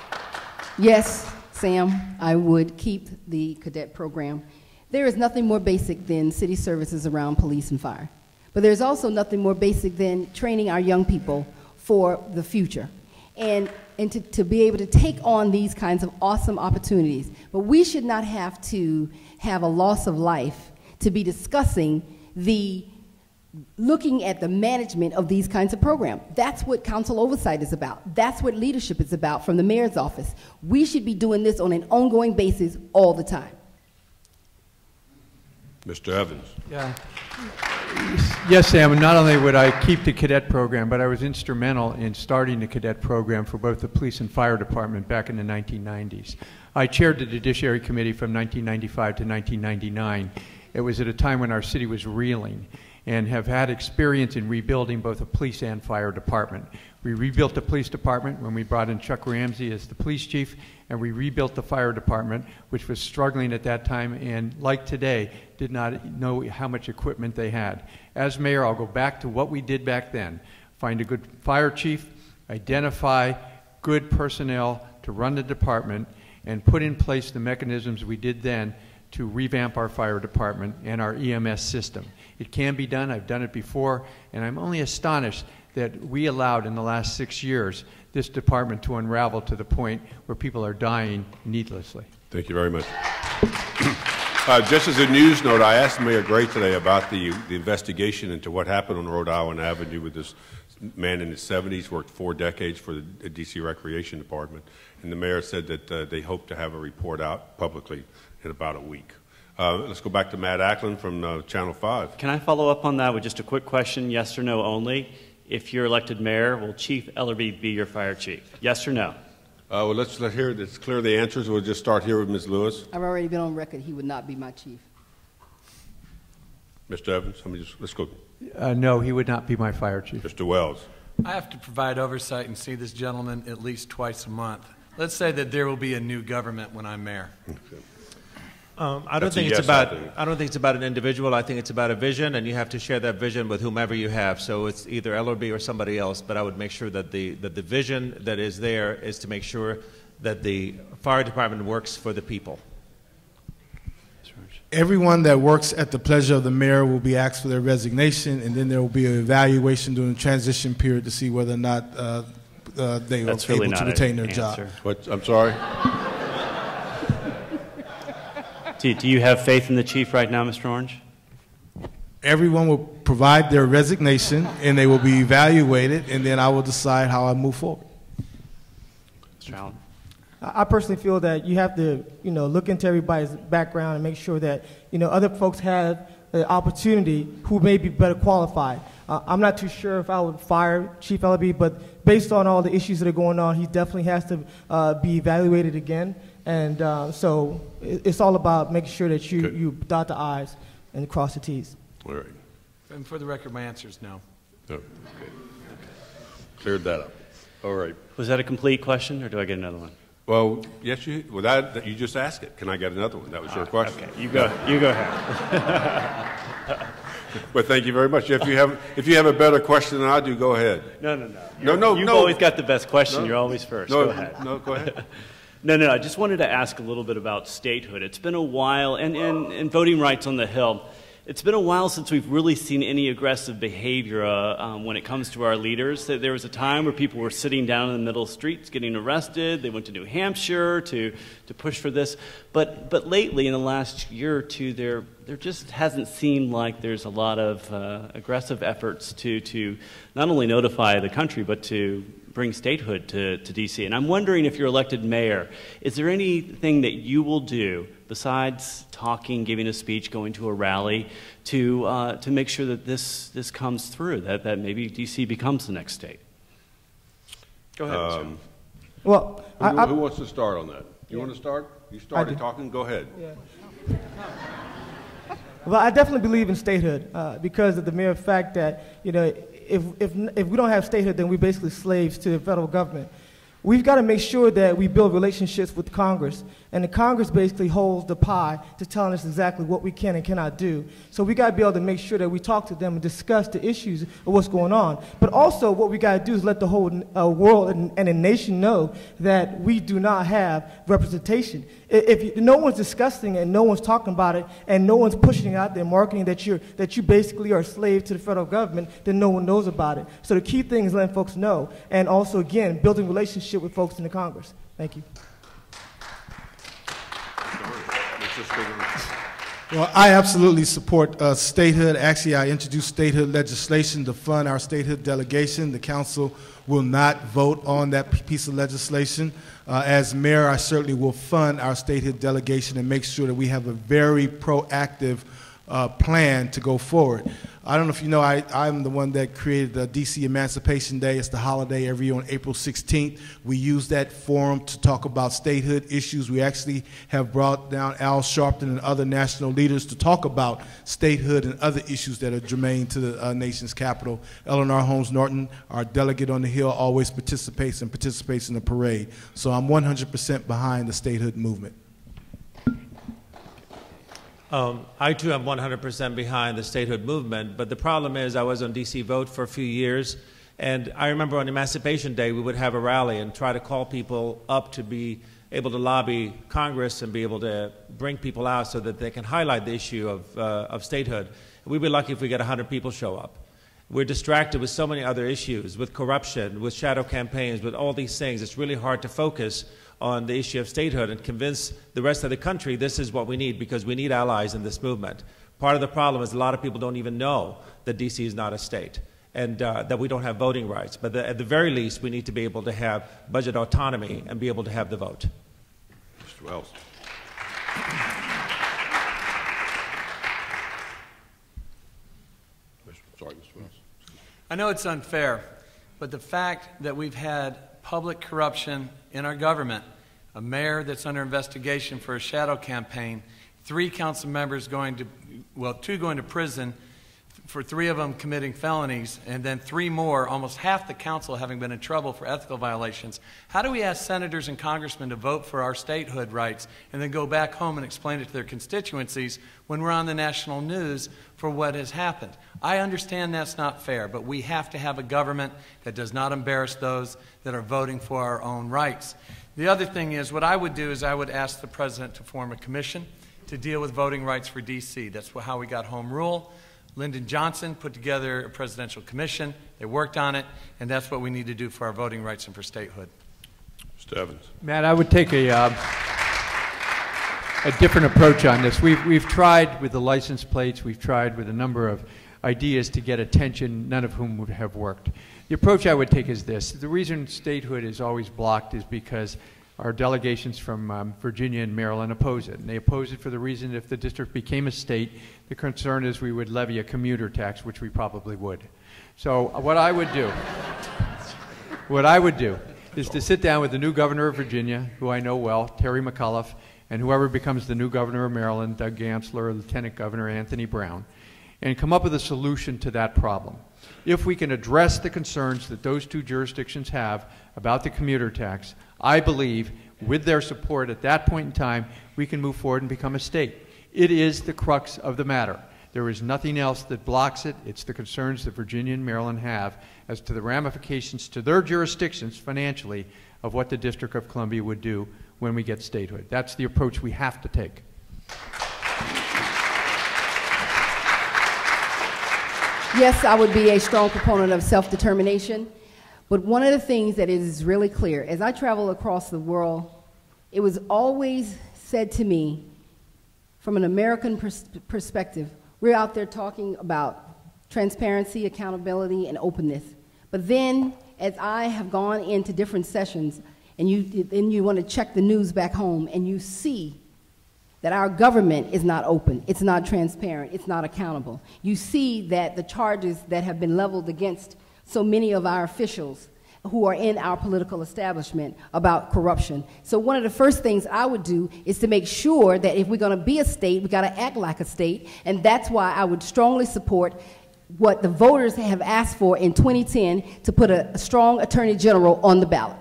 Yes, Sam, I would keep the cadet program. There is nothing more basic than city services around police and fire. But there's also nothing more basic than training our young people for the future and to be able to take on these kinds of awesome opportunities. But we should not have to have a loss of life to be discussing looking at the management of these kinds of programs. That's what council oversight is about. That's what leadership is about from the mayor's office. We should be doing this on an ongoing basis all the time. Mr. Evans. Yeah. Yes, Sam, and not only would I keep the cadet program, but I was instrumental in starting the cadet program for both the police and fire department back in the 1990s. I chaired the Judiciary Committee from 1995 to 1999. It was at a time when our city was reeling, and have had experience in rebuilding both the police and fire department. We rebuilt the police department when we brought in Chuck Ramsey as the police chief, and we rebuilt the fire department, which was struggling at that time and, like today, did not know how much equipment they had. As mayor, I'll go back to what we did back then. Find a good fire chief, identify good personnel to run the department, and put in place the mechanisms we did then to revamp our fire department and our EMS system. It can be done. I've done it before, and I'm only astonished that we allowed in the last 6 years this department to unravel to the point where people are dying needlessly. Thank you very much. Just as a news note, I asked Mayor Gray today about the investigation into what happened on Rhode Island Avenue with this man in his 70s, worked 4 decades for the D.C. Recreation Department, and the mayor said that they hope to have a report out publicly in about a week. Let's go back to Matt Ackland from Channel 5. Can I follow up on that with just a quick question, yes or no only? If you're elected mayor, will Chief Ellerby be your fire chief? Yes or no? Well, let's hear it. Let's clear the answers. We'll just start here with Ms. Lewis. I've already been on record. He would not be my chief. Mr. Evans, let's go. No, he would not be my fire chief. Mr. Wells. I have to provide oversight and see this gentleman at least twice a month. Let's say that there will be a new government when I'm mayor. Okay. I don't think it's about an individual. I think it's about a vision, and you have to share that vision with whomever you have. So it's either Ellerby or somebody else. But I would make sure that the vision that is there is to make sure that the fire department works for the people. Everyone that works at the pleasure of the mayor will be asked for their resignation, and then there will be an evaluation during the transition period to see whether or not they are That's really able to not retain an their job. answer. What, I'm sorry? Do you have faith in the chief right now, Mr. Orange? Everyone will provide their resignation, and they will be evaluated, and then I will decide how I move forward. Mr. Allen? I personally feel that you have to, look into everybody's background and make sure that, other folks have the opportunity who may be better qualified. I'm not too sure if I would fire Chief Ellaby, but based on all the issues that are going on, he definitely has to be evaluated again. And so it's all about making sure that you dot the I's and cross the T's. All right. And for the record, my answer is no. No. Okay. Cleared that up. All right. Was that a complete question, or do I get another one? Well, yes, you just asked it. Can I get another one? That was your question. Okay, you go ahead. Well, thank you very much. If you have a better question than I do, go ahead. No. You've always got the best question. You're always first. Go ahead. No, go ahead. No. I just wanted to ask a little bit about statehood. It's been a while, and voting rights on the Hill. It's been a while since we've really seen any aggressive behavior when it comes to our leaders. There was a time where people were sitting down in the middle streets getting arrested. They went to New Hampshire to push for this. But lately, in the last year or two, there just hasn't seemed like there's a lot of aggressive efforts to not only notify the country, but to bring statehood to D.C. And I'm wondering, if you're elected mayor, is there anything that you will do besides talking, giving a speech, going to a rally, to make sure that this comes through, that maybe D.C. becomes the next state? Go ahead, Mr. Well, who wants to start on that? You want to start? You started talking. Go ahead. Yeah. Well, I definitely believe in statehood because of the mere fact that, if we don't have statehood, then we're basically slaves to the federal government. We've got to make sure that we build relationships with Congress, and the Congress basically holds the pie to telling us exactly what we can and cannot do. So we got to be able to make sure that we talk to them and discuss the issues of what's going on. But also what we got to do is let the whole world and the nation know that we do not have representation. If no one's discussing it and no one's talking about it and no one's pushing it out there, marketing that you basically are a slave to the federal government, then no one knows about it. So the key thing is letting folks know, and also, again, building relationships with folks in the Congress. Thank you. Well, I absolutely support statehood. Actually, I introduced statehood legislation to fund our statehood delegation. The council will not vote on that piece of legislation. As mayor, I certainly will fund our statehood delegation and make sure that we have a very proactive plan to go forward. I don't know if you know, I'm the one that created the DC Emancipation Day. It's the holiday every year on April 16th. We use that forum to talk about statehood issues. We actually have brought down Al Sharpton and other national leaders to talk about statehood and other issues that are germane to the nation's capital. Eleanor Holmes Norton, our delegate on the Hill, always participates in the parade. So I'm 100% behind the statehood movement. I too am 100% behind the statehood movement, but the problem is I was on DC Vote for a few years, and I remember on Emancipation Day we would have a rally and try to call people up to be able to lobby Congress and be able to bring people out so that they can highlight the issue of statehood. We'd be lucky if we get 100 people show up. We're distracted with so many other issues, with corruption, with shadow campaigns, with all these things. It's really hard to focus on the issue of statehood and convince the rest of the country this is what we need, because we need allies in this movement. Part of the problem is a lot of people don't even know that DC is not a state and that we don't have voting rights. But at the very least, we need to be able to have budget autonomy and be able to have the vote. Mr. Wells. Sorry, Mr. Wells. I know it's unfair, but the fact that we've had public corruption in our government, a mayor that's under investigation for a shadow campaign, 3 council members going to, well, 2 going to prison for 3 of them committing felonies, and then 3 more, almost half the council having been in trouble for ethical violations. How do we ask senators and congressmen to vote for our statehood rights and then go back home and explain it to their constituencies when we're on the national news for what has happened? I understand that's not fair, but we have to have a government that does not embarrass those that are voting for our own rights. The other thing is, what I would do is I would ask the president to form a commission to deal with voting rights for D.C. That's how we got home rule. Lyndon Johnson put together a presidential commission. They worked on it, and that's what we need to do for our voting rights and for statehood. Mr. Evans. Matt, I would take a different approach on this. We've tried with the license plates, we've tried with a number of ideas to get attention, none of whom would have worked. The approach I would take is this. The reason statehood is always blocked is because our delegations from Virginia and Maryland oppose it. And they oppose it for the reason that if the district became a state, the concern is we would levy a commuter tax, which we probably would. So what I would do is to sit down with the new governor of Virginia, who I know well, Terry McAuliffe, and whoever becomes the new governor of Maryland, Doug Gansler, or Lieutenant Governor Anthony Brown, and come up with a solution to that problem. If we can address the concerns that those two jurisdictions have about the commuter tax, I believe with their support at that point in time, we can move forward and become a state. It is the crux of the matter. There is nothing else that blocks it. It's the concerns that Virginia and Maryland have as to the ramifications to their jurisdictions financially of what the District of Columbia would do when we get statehood. That's the approach we have to take. Yes, I would be a strong proponent of self-determination, but one of the things that is really clear, as I travel across the world, it was always said to me, from an American perspective, we're out there talking about transparency, accountability, and openness. But then, as I have gone into different sessions, and you want to check the news back home, and you see that our government is not open, it's not transparent, it's not accountable. You see that the charges that have been leveled against so many of our officials who are in our political establishment about corruption. So one of the first things I would do is to make sure that if we're going to be a state, we got to act like a state, and that's why I would strongly support what the voters have asked for in 2010 to put a strong attorney general on the ballot.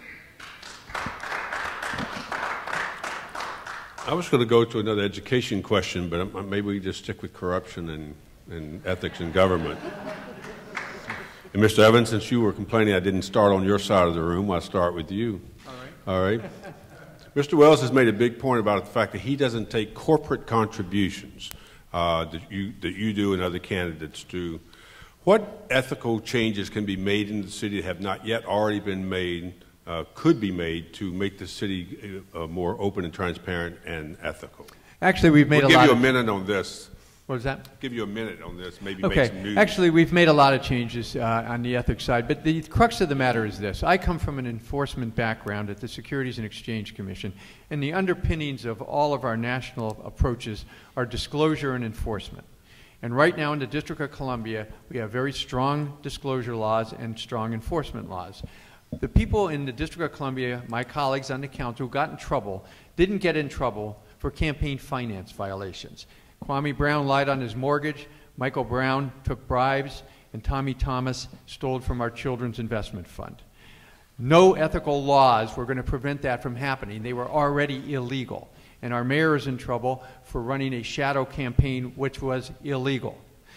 I was going to go to another education question, but maybe we just stick with corruption and ethics in government. And Mr. Evans, since you were complaining I didn't start on your side of the room, I'll start with you. All right. Mr. Wells has made a big point about the fact that he doesn't take corporate contributions that you do and other candidates do. What ethical changes can be made in the city that have not yet already been made, could be made to make the city more open and transparent and ethical? Actually, we've made we'll give you a minute on this. What was that? Give you a minute on this, maybe okay. Make some news. Actually, we've made a lot of changes on the ethics side, but the crux of the matter is this. I come from an enforcement background at the Securities and Exchange Commission, and the underpinnings of all of our national approaches are disclosure and enforcement. And right now in the District of Columbia, we have very strong disclosure laws and strong enforcement laws. The people in the District of Columbia, my colleagues on the council who got in trouble, didn't get in trouble for campaign finance violations. Kwame Brown lied on his mortgage, Michael Brown took bribes, and Tommy Thomas stole from our children's investment fund. No ethical laws were going to prevent that from happening. They were already illegal. And our mayor is in trouble for running a shadow campaign which was illegal.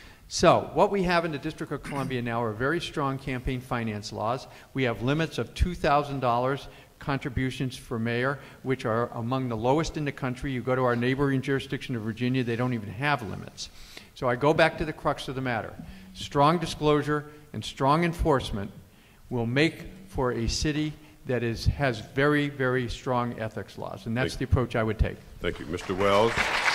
So what we have in the District of Columbia now are very strong campaign finance laws. We have limits of $2,000 contributions for mayor, which are among the lowest in the country. You go to our neighboring jurisdiction of Virginia, they don't even have limits. So I go back to the crux of the matter. Strong disclosure and strong enforcement will make for a city that has very, very strong ethics laws, and that's the approach I would take. Thank you. Mr. Wells?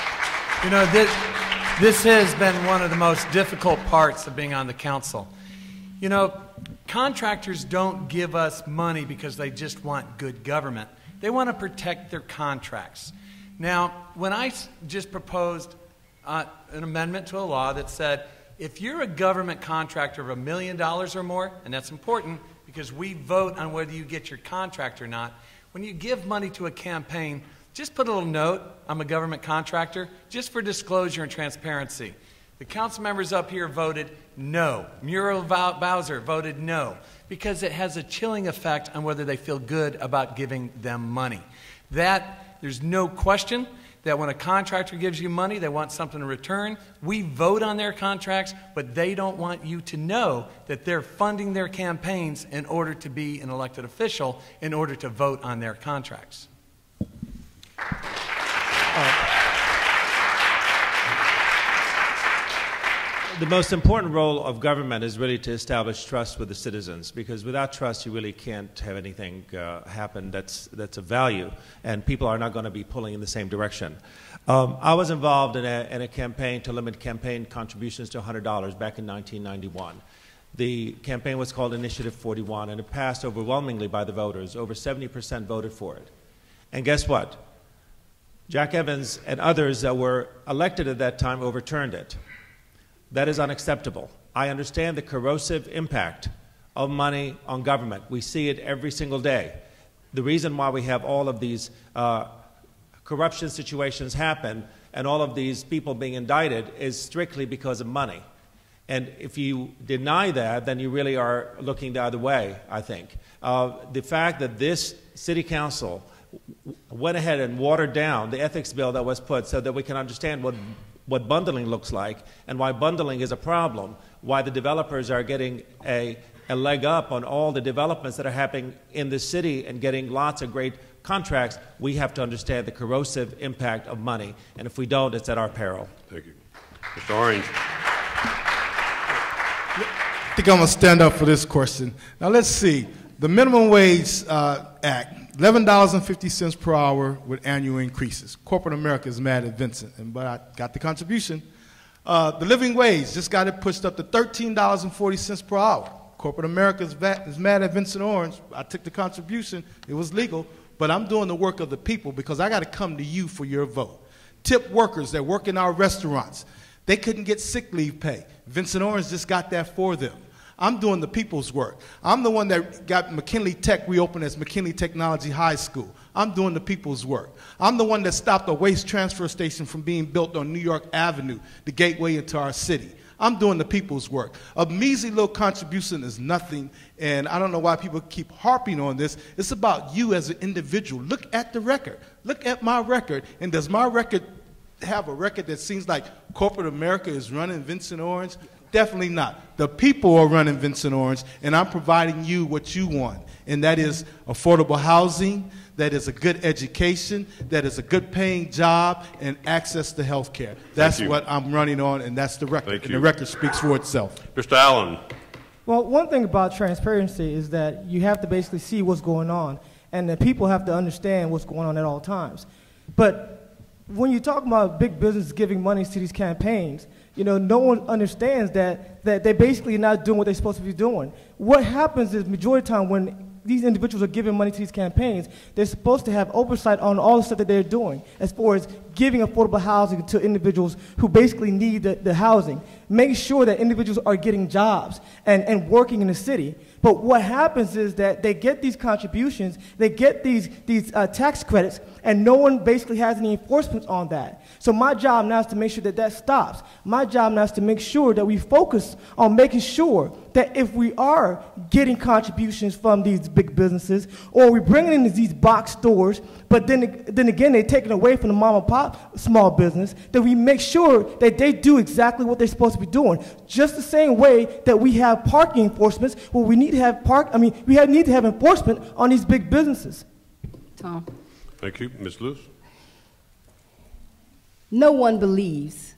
You know, this has been one of the most difficult parts of being on the council. You know, contractors don't give us money because they just want good government. They want to protect their contracts. Now, when I just proposed an amendment to a law that said, if you're a government contractor of $1 million or more, and that's important because we vote on whether you get your contract or not, when you give money to a campaign, just put a little note, I'm a government contractor, just for disclosure and transparency. The council members up here voted no. Muriel Bowser voted no, because it has a chilling effect on whether they feel good about giving them money. There's no question that when a contractor gives you money, they want something in return. We vote on their contracts, but they don't want you to know that they're funding their campaigns in order to be an elected official, in order to vote on their contracts. The most important role of government is really to establish trust with the citizens, because without trust you really can't have anything happen that's of value, and people are not going to be pulling in the same direction. I was involved in a campaign to limit campaign contributions to $100 back in 1991. The campaign was called Initiative 41, and it passed overwhelmingly by the voters. Over 70% voted for it. And guess what? Jack Evans and others that were elected at that time overturned it. That is unacceptable. I understand the corrosive impact of money on government. We see it every single day. The reason why we have all of these corruption situations happen and all of these people being indicted is strictly because of money. And if you deny that, then you really are looking the other way, I think. The fact that this city council went ahead and watered down the ethics bill that was put so that we can understand what bundling looks like and why bundling is a problem, why the developers are getting a leg up on all the developments that are happening in this city and getting lots of great contracts. We have to understand the corrosive impact of money, and if we don't, it's at our peril. Thank you. Mr. Orange. I think I'm going to stand up for this question. Now let's see. The Minimum Wage Act, $11.50 per hour with annual increases. Corporate America is mad at Vincent, but I got the contribution. The living wage just got it pushed up to $13.40 per hour. Corporate America is mad at Vincent Orange. I took the contribution. It was legal, but I'm doing the work of the people because I got to come to you for your vote. Tip workers that work in our restaurants, they couldn't get sick leave pay. Vincent Orange just got that for them. I'm doing the people's work. I'm the one that got McKinley Tech reopened as McKinley Technology High School. I'm doing the people's work. I'm the one that stopped a waste transfer station from being built on New York Avenue, the gateway into our city. I'm doing the people's work. A measly little contribution is nothing, and I don't know why people keep harping on this. It's about you as an individual. Look at the record. Look at my record, and does my record have a record that seems like corporate America is running Vincent Orange? Definitely not. The people are running Vincent Orange, and I'm providing you what you want, and that is affordable housing, that is a good education, that is a good paying job, and access to health care. That's what I'm running on, and that's the record. And the record speaks for itself. Mr. Allen. Well, one thing about transparency is that you have to basically see what's going on, and the people have to understand what's going on at all times. But when you talk about big business giving money to these campaigns, you know, no one understands that they're basically not doing what they're supposed to be doing. What happens is, majority of the time, when these individuals are giving money to these campaigns, they're supposed to have oversight on all the stuff that they're doing as far as giving affordable housing to individuals who basically need the housing. Make sure that individuals are getting jobs and working in the city. But what happens is that they get these contributions, they get these tax credits, and no one basically has any enforcement on that. So my job now is to make sure that that stops. My job now is to make sure that we focus on making sure that if we are getting contributions from these big businesses, or we're bringing in these box stores, but then again they're taking away from the mom and pop small business, that we make sure that they do exactly what they're supposed to be doing. Just the same way that we have parking enforcements, well, we need to have need to have enforcement on these big businesses. Tom. Thank you. Ms. Lewis. No one believes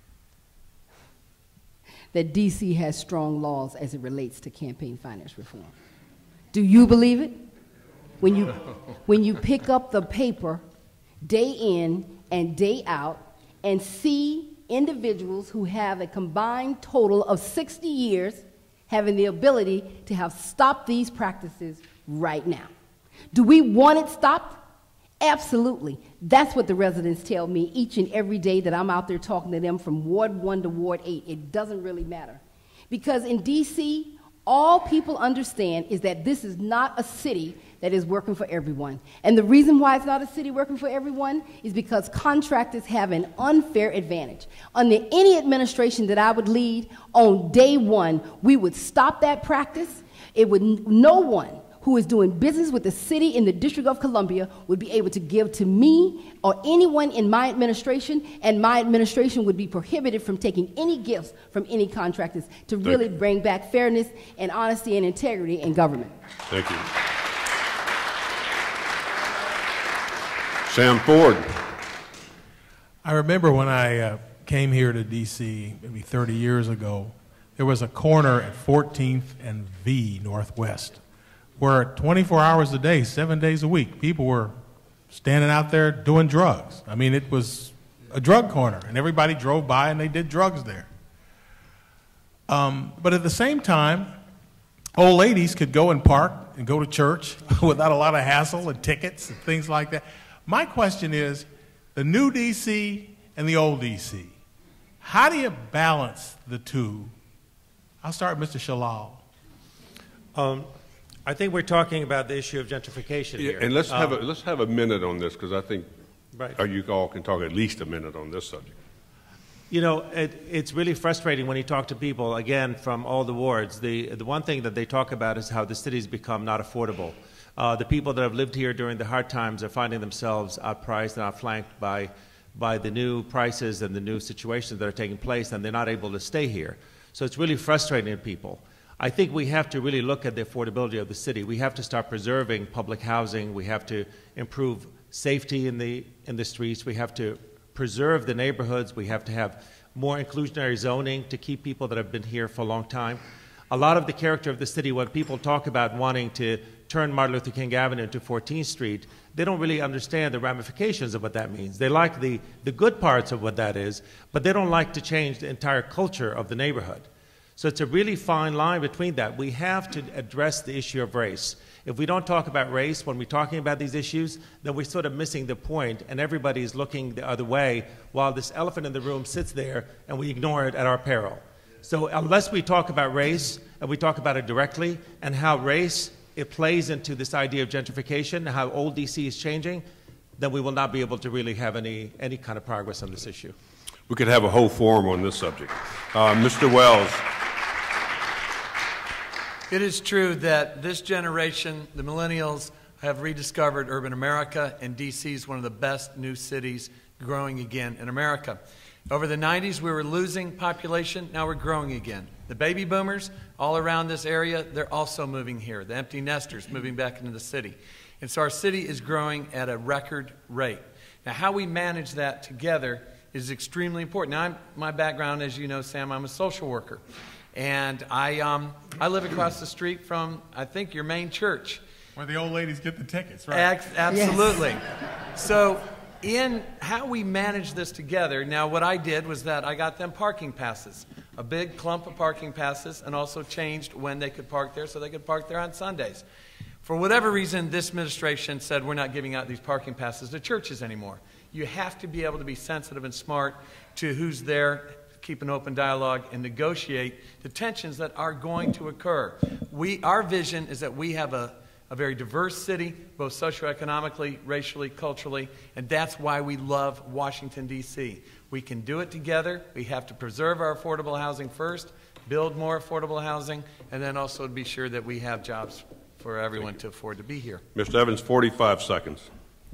that D.C. has strong laws as it relates to campaign finance reform. Do you believe it? When you pick up the paper day in and day out and see individuals who have a combined total of 60 years having the ability to have stopped these practices right now. Do we want it stopped? Absolutely. That's what the residents tell me each and every day that I'm out there talking to them from Ward 1 to Ward 8. It doesn't really matter. Because in D.C., all people understand is that this is not a city that is working for everyone. And the reason why it's not a city working for everyone is because contractors have an unfair advantage. Under any administration that I would lead, on day one, we would stop that practice. No one who is doing business with the city in the District of Columbia would be able to give to me or anyone in my administration, and my administration would be prohibited from taking any gifts from any contractors to really bring back fairness and honesty and integrity in government. Thank you. Sam Ford. I remember when I came here to D.C. maybe 30 years ago, there was a corner at 14th and V Northwest where 24 hours a day, 7 days a week, people were standing out there doing drugs. I mean, it was a drug corner, and everybody drove by and they did drugs there. But at the same time, old ladies could go and park and go to church without a lot of hassle and tickets and things like that. My question is, the new D.C. and the old D.C., how do you balance the two? I'll start with Mr. Shallal. I think we're talking about the issue of gentrification here. And let's have a minute on this, because I think you all can talk at least a minute on this subject. You know, it's really frustrating when you talk to people, again, from all the wards. The one thing that they talk about is how the city's become not affordable. The people that have lived here during the hard times are finding themselves outpriced and outflanked by the new prices and the new situations that are taking place, and they're not able to stay here. So it's really frustrating to people. I think we have to really look at the affordability of the city. We have to start preserving public housing. We have to improve safety in the streets. We have to preserve the neighborhoods. We have to have more inclusionary zoning to keep people that have been here for a long time. A lot of the character of the city, when people talk about wanting to turn Martin Luther King Avenue into 14th Street, they don't really understand the ramifications of what that means. They like the good parts of what that is, but they don't like to change the entire culture of the neighborhood. So it's a really fine line between that. We have to address the issue of race. If we don't talk about race when we're talking about these issues, then we're sort of missing the point, and everybody is looking the other way while this elephant in the room sits there and we ignore it at our peril. So unless we talk about race and we talk about it directly and how race, it plays into this idea of gentrification, how old DC is changing, then we will not be able to really have any kind of progress on this issue. We could have a whole forum on this subject. Mr. Wells. It is true that this generation, the millennials, have rediscovered urban America, and D.C. is one of the best new cities growing again in America. Over the 90s, we were losing population. Now we're growing again. The baby boomers all around this area, they're also moving here. The empty nesters moving back into the city. And so our city is growing at a record rate. Now, how we manage that together is extremely important. Now, my background, as you know, Sam, I'm a social worker. And I live across the street from, I think, your main church. Where the old ladies get the tickets, right? Absolutely. Yes. So in how we manage this together, now what I did was that I got them parking passes, a big clump of parking passes, and also changed when they could park there so they could park there on Sundays. For whatever reason, this administration said we're not giving out these parking passes to churches anymore. You have to be able to be sensitive and smart to who's there, keep an open dialogue, and negotiate the tensions that are going to occur. Our vision is that we have a very diverse city, both socioeconomically, racially, culturally, and that's why we love Washington, D.C. We can do it together. We have to preserve our affordable housing first, build more affordable housing, and then also be sure that we have jobs for everyone to afford to be here. Mr. Evans, 45 seconds.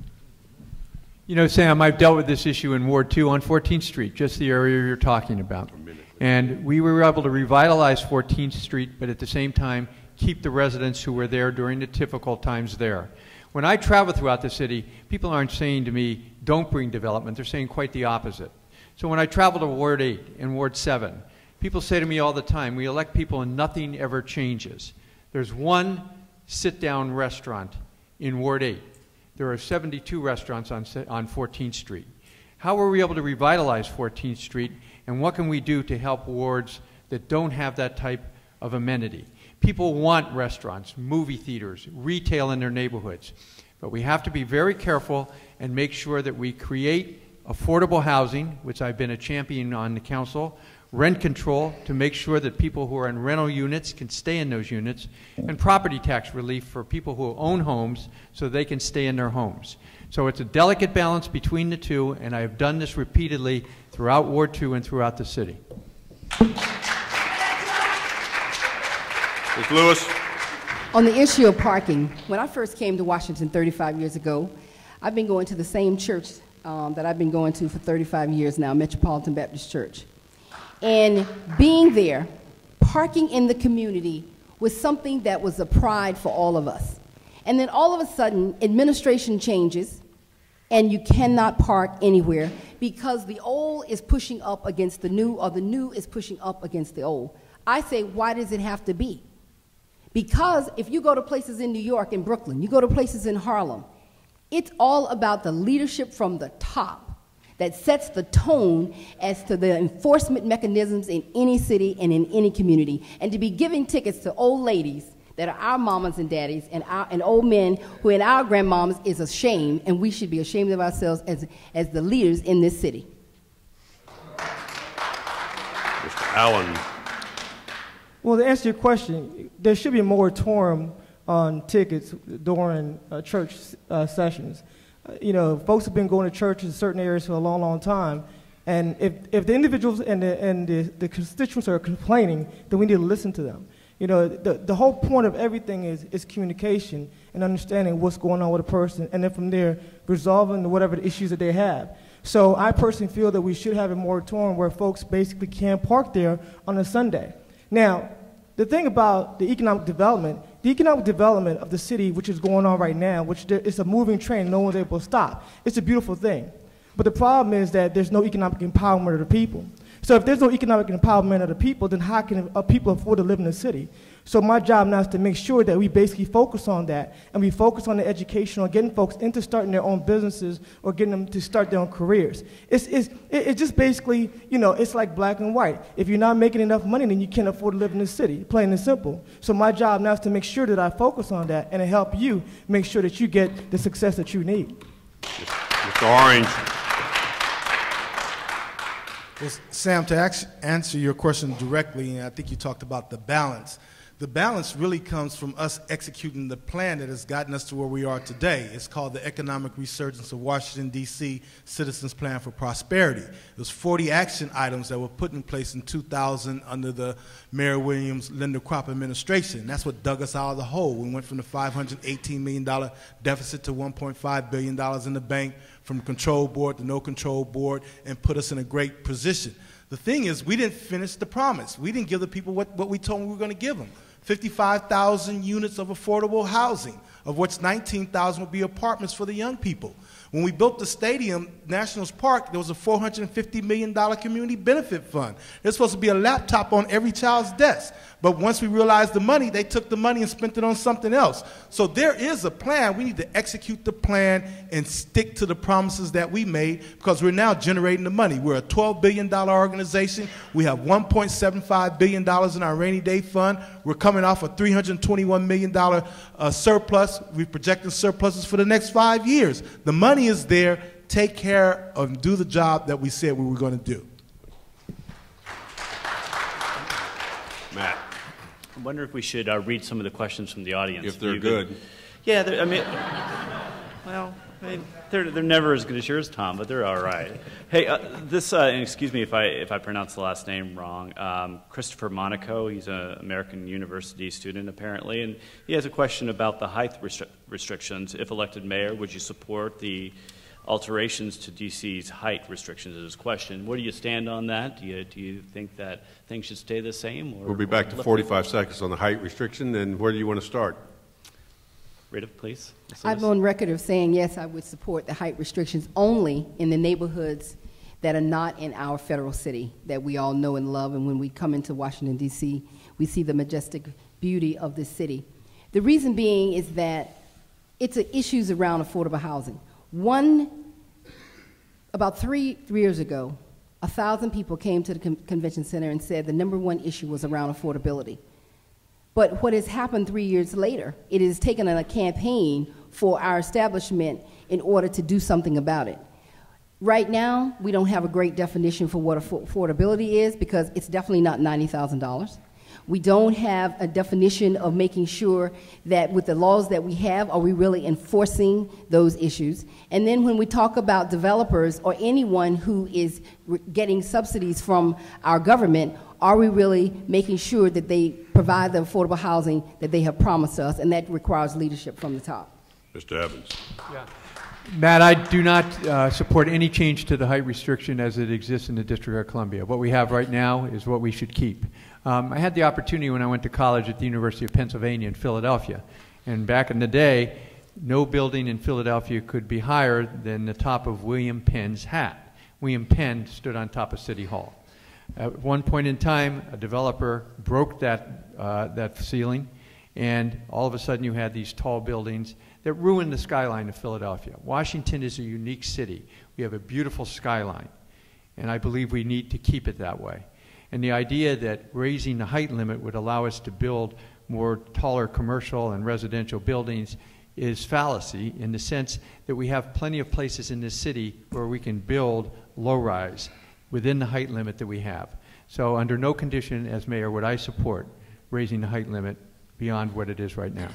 You know, Sam, I've dealt with this issue in Ward 2 on 14th Street, just the area you're talking about. And we were able to revitalize 14th Street, but at the same time, keep the residents who were there during the difficult times there. When I travel throughout the city, people aren't saying to me, don't bring development. They're saying quite the opposite. So when I travel to Ward 8 and Ward 7, people say to me all the time, we elect people and nothing ever changes. There's one sit-down restaurant in Ward 8. There are 72 restaurants on 14th Street. How are we able to revitalize 14th Street, and what can we do to help wards that don't have that type of amenity? People want restaurants, movie theaters, retail in their neighborhoods, but we have to be very careful and make sure that we create affordable housing, which I've been a champion on the council, rent control to make sure that people who are in rental units can stay in those units, and property tax relief for people who own homes so they can stay in their homes. So it's a delicate balance between the two, and I have done this repeatedly throughout Ward 2 and throughout the city. Ms. Lewis. On the issue of parking, when I first came to Washington 35 years ago, I've been going to the same church that I've been going to for 35 years now, Metropolitan Baptist Church. And being there, parking in the community was something that was a pride for all of us. And then all of a sudden, administration changes, and you cannot park anywhere because the old is pushing up against the new, or the new is pushing up against the old. I say, why does it have to be? Because if you go to places in New York and Brooklyn, you go to places in Harlem, it's all about the leadership from the top that sets the tone as to the enforcement mechanisms in any city and in any community. And to be giving tickets to old ladies that are our mamas and daddies and old men who are our grandmoms is a shame, and we should be ashamed of ourselves as the leaders in this city. Mr. Allen. Well, to answer your question, there should be a moratorium on tickets during church sessions. You know, folks have been going to churches in certain areas for a long, long time, and if the individuals and the constituents are complaining, then we need to listen to them. You know, the whole point of everything is communication and understanding what's going on with a person, and then from there, resolving whatever the issues that they have. So I personally feel that we should have a moratorium where folks basically can't park there on a Sunday. Now, the thing about the economic development of the city, which is going on right now, which it's a moving train, no one's able to stop. It's a beautiful thing. But the problem is that there's no economic empowerment of the people. So if there's no economic empowerment of the people, then how can people afford to live in the city? So my job now is to make sure that we basically focus on that, and we focus on the education, on getting folks into starting their own businesses or getting them to start their own careers. It's just basically, you know, it's like black and white. If you're not making enough money, then you can't afford to live in the city, plain and simple. So my job now is to make sure that I focus on that and to help you make sure that you get the success that you need. Mr. Orange. Well, Sam, to answer your question directly, and I think you talked about the balance. The balance really comes from us executing the plan that has gotten us to where we are today. It's called the Economic Resurgence of Washington, D.C. Citizens Plan for Prosperity. There's 40 action items that were put in place in 2000 under the Mayor Williams Linda Kropp administration. That's what dug us out of the hole. We went from the $518 million deficit to $1.5 billion in the bank, from the control board to no control board, and put us in a great position. The thing is, we didn't finish the promise. We didn't give the people what we told them we were going to give them. 55,000 units of affordable housing, of which 19,000 would be apartments for the young people. When we built the stadium, Nationals Park, there was a $450 million community benefit fund. There's supposed to be a laptop on every child's desk. But once we realized the money, they took the money and spent it on something else. So there is a plan. We need to execute the plan and stick to the promises that we made, because we're now generating the money. We're a $12 billion organization. We have $1.75 billion in our rainy day fund. We're coming off a $321 million surplus. We're projecting surpluses for the next 5 years. The money is there. Take care of, do the job that we said we were going to do. Matt. I wonder if we should read some of the questions from the audience. If they're good. Yeah, I mean, well, they're never as good as yours, Tom, but they're all right. Hey, and excuse me if I pronounce the last name wrong. Christopher Monaco, he's an American University student apparently, and he has a question about the height restrictions. If elected mayor, would you support the alterations to DC's height restrictions? Is his question. Where do you stand on that? Do you think that things should stay the same? Or we'll be back to 45 seconds on the height restriction, and where do you want to start? Rita, please. I'm on record of saying, yes, I would support the height restrictions only in the neighborhoods that are not in our federal city that we all know and love. And when we come into Washington, D.C., we see the majestic beauty of this city. The reason being is that it's issues around affordable housing. About three years ago, 1,000 people came to the convention center and said the #1 issue was around affordability. But what has happened 3 years later, it has taken a campaign for our establishment in order to do something about it. Right now, we don't have a great definition for what affordability is, because it's definitely not $90,000. We don't have a definition of making sure that with the laws that we have, are we really enforcing those issues? And then when we talk about developers or anyone who is getting subsidies from our government, are we really making sure that they provide the affordable housing that they have promised us? And that requires leadership from the top. Mr. Evans. Yeah. Matt, I do not support any change to the height restriction as it exists in the District of Columbia. What we have right now is what we should keep. I had the opportunity when I went to college at the University of Pennsylvania in Philadelphia, and back in the day, no building in Philadelphia could be higher than the top of William Penn's hat. William Penn stood on top of City Hall. At one point in time, a developer broke that ceiling, and all of a sudden you had these tall buildings that ruined the skyline of Philadelphia. Washington is a unique city. We have a beautiful skyline, and I believe we need to keep it that way. And the idea that raising the height limit would allow us to build more taller commercial and residential buildings is fallacy, in the sense that we have plenty of places in this city where we can build low-rise within the height limit that we have. So under no condition, as mayor, would I support raising the height limit beyond what it is right now.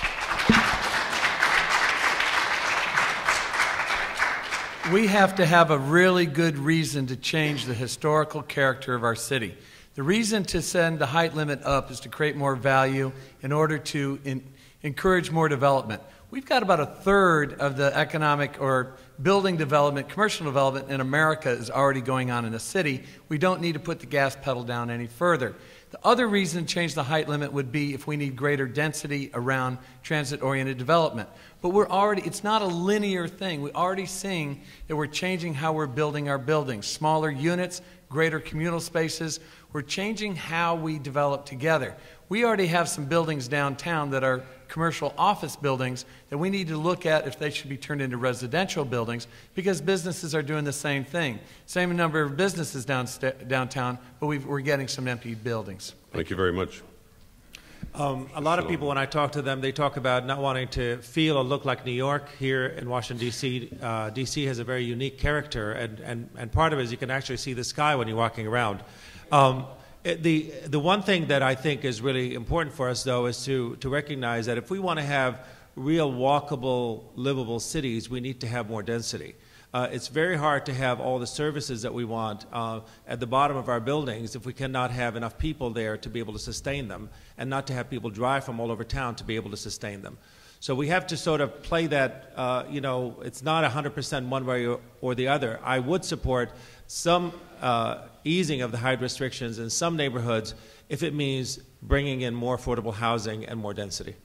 We have to have a really good reason to change the historical character of our city. The reason to send the height limit up is to create more value in order to encourage more development. We've got about a third of the economic or building development, commercial development in America is already going on in the city. We don't need to put the gas pedal down any further. The other reason to change the height limit would be if we need greater density around transit-oriented development. But it's not a linear thing. We're already seeing that we're changing how we're building our buildings. Smaller units, greater communal spaces. We're changing how we develop together. We already have some buildings downtown that are commercial office buildings that we need to look at if they should be turned into residential buildings, because businesses are doing the same thing. Same number of businesses downtown, but we're getting some empty buildings. Thank you very much. A lot of people, when I talk to them, they talk about not wanting to feel or look like New York. Here in Washington, D.C., D.C. has a very unique character, and part of it is you can actually see the sky when you're walking around. The one thing that I think is really important for us, though, is to recognize that if we want to have real walkable, livable cities, we need to have more density. It's very hard to have all the services that we want at the bottom of our buildings if we cannot have enough people there to be able to sustain them, and not to have people drive from all over town to be able to sustain them. So we have to sort of play that, it's not 100% one way or the other. I would support some easing of the height restrictions in some neighborhoods if it means bringing in more affordable housing and more density.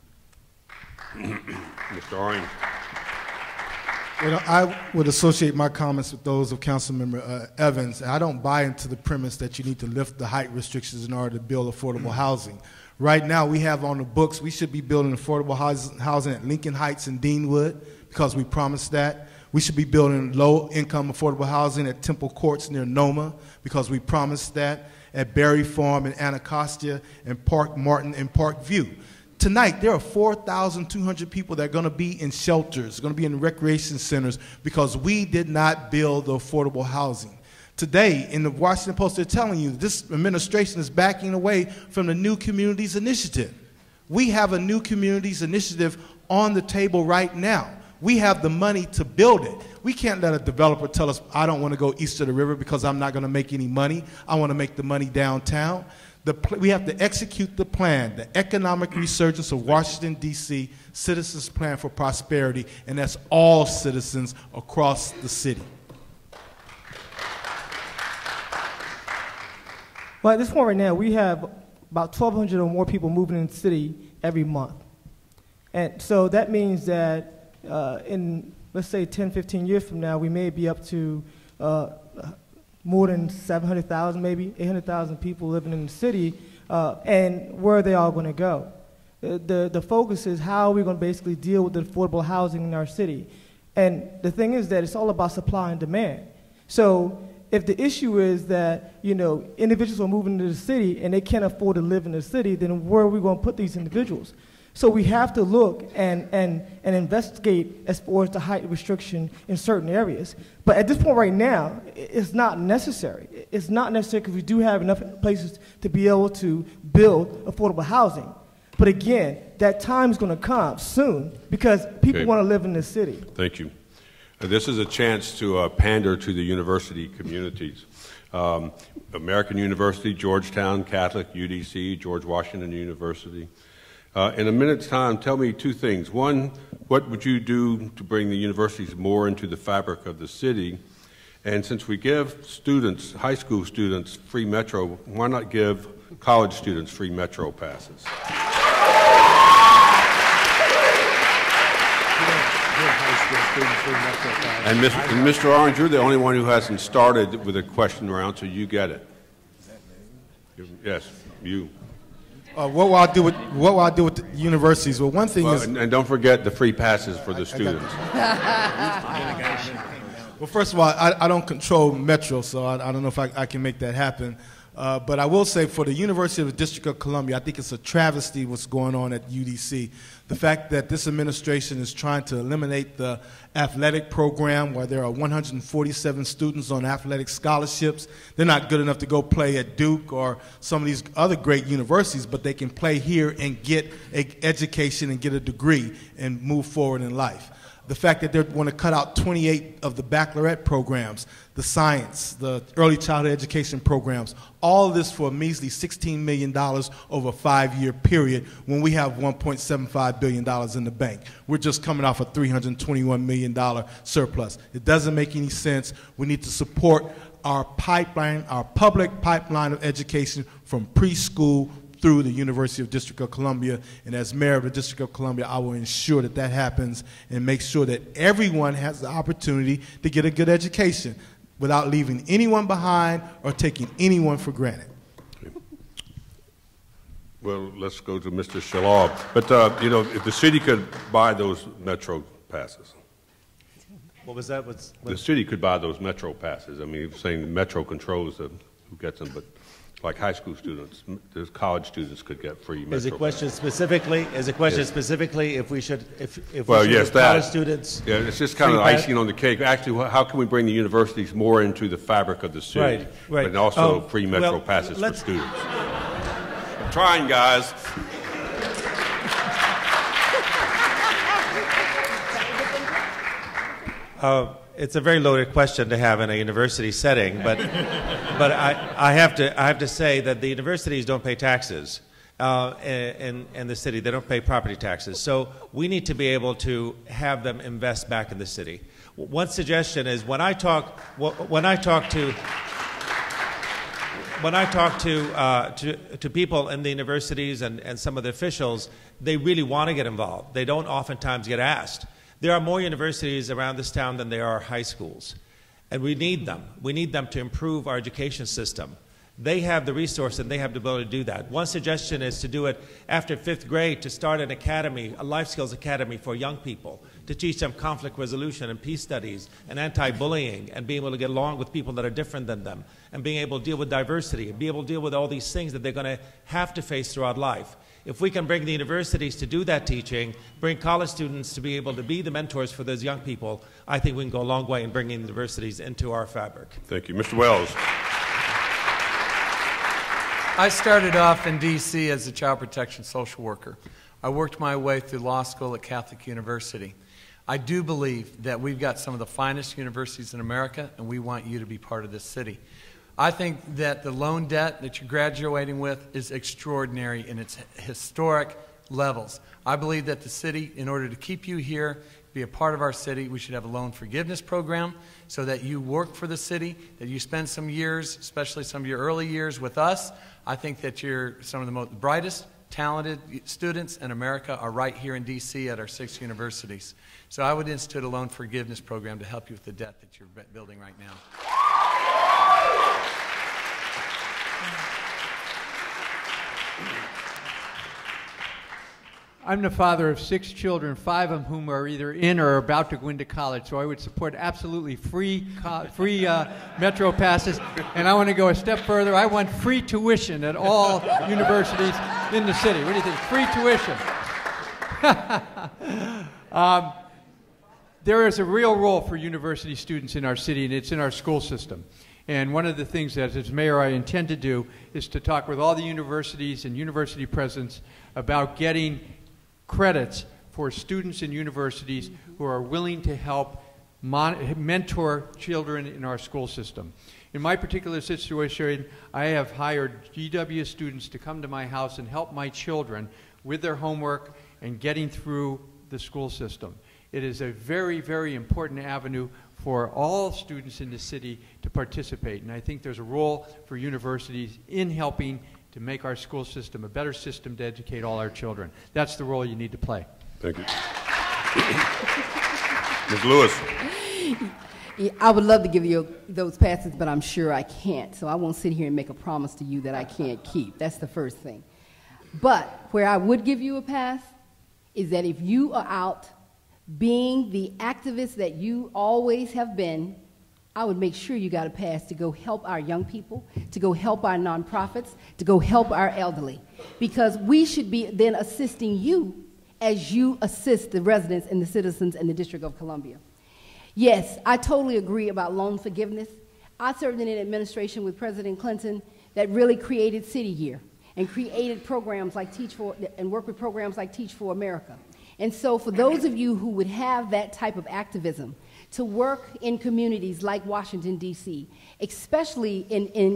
Mr. Orange. Well, I would associate my comments with those of Councilmember Evans. I don't buy into the premise that you need to lift the height restrictions in order to build affordable housing. Right now, we have on the books, we should be building affordable housing at Lincoln Heights and Deanwood, because we promised that. We should be building low-income affordable housing at Temple Courts near Noma, because we promised that, at Berry Farm and Anacostia and Park Martin and Park View. Tonight, there are 4,200 people that are going to be in shelters, going to be in recreation centers, because we did not build the affordable housing. Today, in the Washington Post, they're telling you this administration is backing away from the New Communities Initiative. We have a New Communities Initiative on the table right now. We have the money to build it. We can't let a developer tell us, I don't want to go east of the river because I'm not going to make any money. I want to make the money downtown. We have to execute the plan, the economic resurgence of Washington, D.C., Citizens Plan for Prosperity, and that's all citizens across the city. Well, at this point right now, we have about 1,200 or more people moving in the city every month. And so that means that in, let's say, 10, 15 years from now, we may be up to more than 700,000, maybe 800,000 people living in the city, and where are they all going to go? The focus is how are we going to basically deal with the affordable housing in our city. And the thing is that it's all about supply and demand. So if the issue is that, individuals are moving into the city and they can't afford to live in the city, then where are we going to put these individuals? So we have to look and investigate as far as the height restriction in certain areas. But at this point right now, it's not necessary. It's not necessary because we do have enough places to be able to build affordable housing. But again, that time is going to come soon because people want to live in this city. Thank you. This is a chance to pander to the university communities. American University, Georgetown Catholic, UDC, George Washington University. In a minute's time, tell me two things. One, what would you do to bring the universities more into the fabric of the city? And since we give students, high school students, free Metro, why not give college students free Metro passes? And Mr. Orange, you're the only one who hasn't started with a question round, so you get it. Yes, you. What will I do with the universities? Well, one thing is, and don't forget the free passes for the students. Well, first of all, I don't control Metro, so I don't know if I can make that happen. But I will say for the University of the District of Columbia, I think it's a travesty what's going on at UDC. The fact that this administration is trying to eliminate the athletic program where there are 147 students on athletic scholarships. They're not good enough to go play at Duke or some of these other great universities, but they can play here and get an education and get a degree and move forward in life. The fact that they want to cut out 28 of the baccalaureate programs, the science, the early childhood education programs, all of this for a measly $16 million over a 5-year period when we have $1.75 billion in the bank. We're just coming off a $321 million surplus. It doesn't make any sense. We need to support our pipeline, our public pipeline of education from preschool through the University of District of Columbia, and as mayor of the District of Columbia, I will ensure that that happens and make sure that everyone has the opportunity to get a good education without leaving anyone behind or taking anyone for granted. Well, let's go to Mr. Shallal. But, you know, if the city could buy those Metro passes. What was that? The city could buy those Metro passes. I mean, you're saying Metro controls who gets them, but like high school students, there's college students could get free Metro. Is a question specifically? Is a question specifically if we should well, we should yes, give college students? Yeah, it's just kind of icing on the cake. Actually, how can we bring the universities more into the fabric of the city, right? And also free Metro passes for students. I'm trying, guys. It's a very loaded question to have in a university setting, but I have to say that the universities don't pay taxes in the city. They don't pay property taxes, so we need to be able to have them invest back in the city. One suggestion is when I talk to people in the universities and some of the officials, they really want to get involved. They don't oftentimes get asked. There are more universities around this town than there are high schools, and we need them. We need them to improve our education system. They have the resource and they have the ability to do that. One suggestion is to do it after 5th grade, to start an academy, a life skills academy for young people, to teach them conflict resolution and peace studies and anti-bullying and being able to get along with people that are different than them and being able to deal with diversity and be able to deal with all these things that they're going to have to face throughout life. If we can bring the universities to do that teaching, bring college students to be able to be the mentors for those young people, I think we can go a long way in bringing the universities into our fabric. Thank you. Mr. Wells. I started off in D.C. as a child protection social worker. I worked my way through law school at Catholic University. I do believe that we've got some of the finest universities in America, and we want you to be part of this city. I think that the loan debt that you're graduating with is extraordinary in its historic levels. I believe that the city, in order to keep you here, be a part of our city, we should have a loan forgiveness program so that you work for the city, that you spend some years, especially some of your early years with us. I think that you're some of the most brightest, talented students in America are right here in D.C. at our 6 universities. So I would institute a loan forgiveness program to help you with the debt that you're building right now. I'm the father of 6 children, 5 of whom are either in or about to go into college, so I would support absolutely free Metro passes, and I want to go a step further. I want free tuition at all universities in the city. What do you think? Free tuition. There is a real role for university students in our city, and it's in our school system. And one of the things that, as mayor, I intend to do is to talk with all the universities and university presidents about getting credits for students in universities who are willing to help mentor children in our school system. In my particular situation, I have hired GW students to come to my house and help my children with their homework and getting through the school system. It is a very, very important avenue for all students in the city to participate, and I think there's a role for universities in helping to make our school system a better system to educate all our children. That's the role you need to play. Thank you. Ms. Lewis. Yeah, I would love to give you those passes, but I'm sure I can't. So I won't sit here and make a promise to you that I can't keep. That's the first thing. But where I would give you a pass is that if you are out being the activist that you always have been, I would make sure you got a pass to go help our young people, to go help our nonprofits, to go help our elderly. Because we should be then assisting you as you assist the residents and the citizens in the District of Columbia. Yes, I totally agree about loan forgiveness. I served in an administration with President Clinton that really created City Year and created programs like Teach For, and worked with programs like Teach For America. And so for those of you who would have that type of activism, to work in communities like Washington, D.C., especially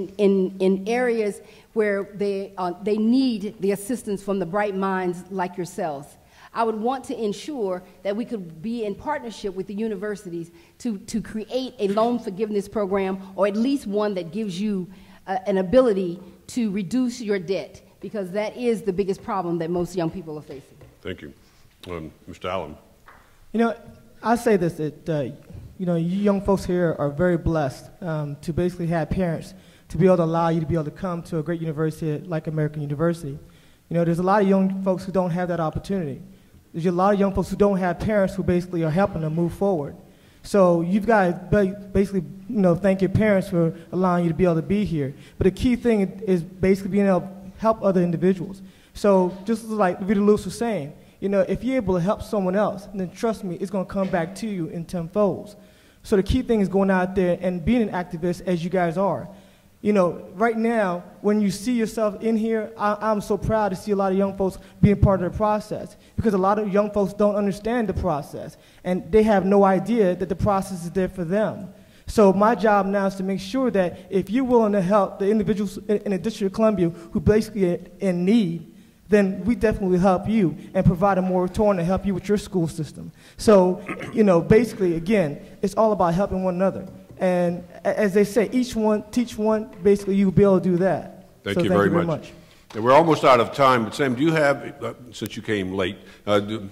in areas where they need the assistance from the bright minds like yourselves, I would want to ensure that we could be in partnership with the universities to create a loan forgiveness program, or at least one that gives you an ability to reduce your debt, because that is the biggest problem that most young people are facing. Thank you. Mr. Allen. You know, I say this, that you know, you young folks here are very blessed to basically have parents to be able to allow you to be able to come to a great university like American University. You know, there's a lot of young folks who don't have that opportunity. There's a lot of young folks who don't have parents who basically are helping them move forward. So you've got to basically, you know, thank your parents for allowing you to be able to be here. But the key thing is basically being able to help other individuals. So just like Reta Lewis was saying, you know, if you're able to help someone else, then trust me, it's going to come back to you in tenfold. So the key thing is going out there and being an activist as you guys are. You know, right now, when you see yourself in here, I'm so proud to see a lot of young folks being part of the process, because a lot of young folks don't understand the process, and they have no idea that the process is there for them. So my job now is to make sure that if you're willing to help the individuals in the District of Columbia who basically are in need, then we definitely help you and provide a moratorium to help you with your school system. So, you know, basically, again, it's all about helping one another. And as they say, each one, teach one, basically you'll be able to do that. Thank you very much. And we're almost out of time, but Sam, do you have, since you came late, do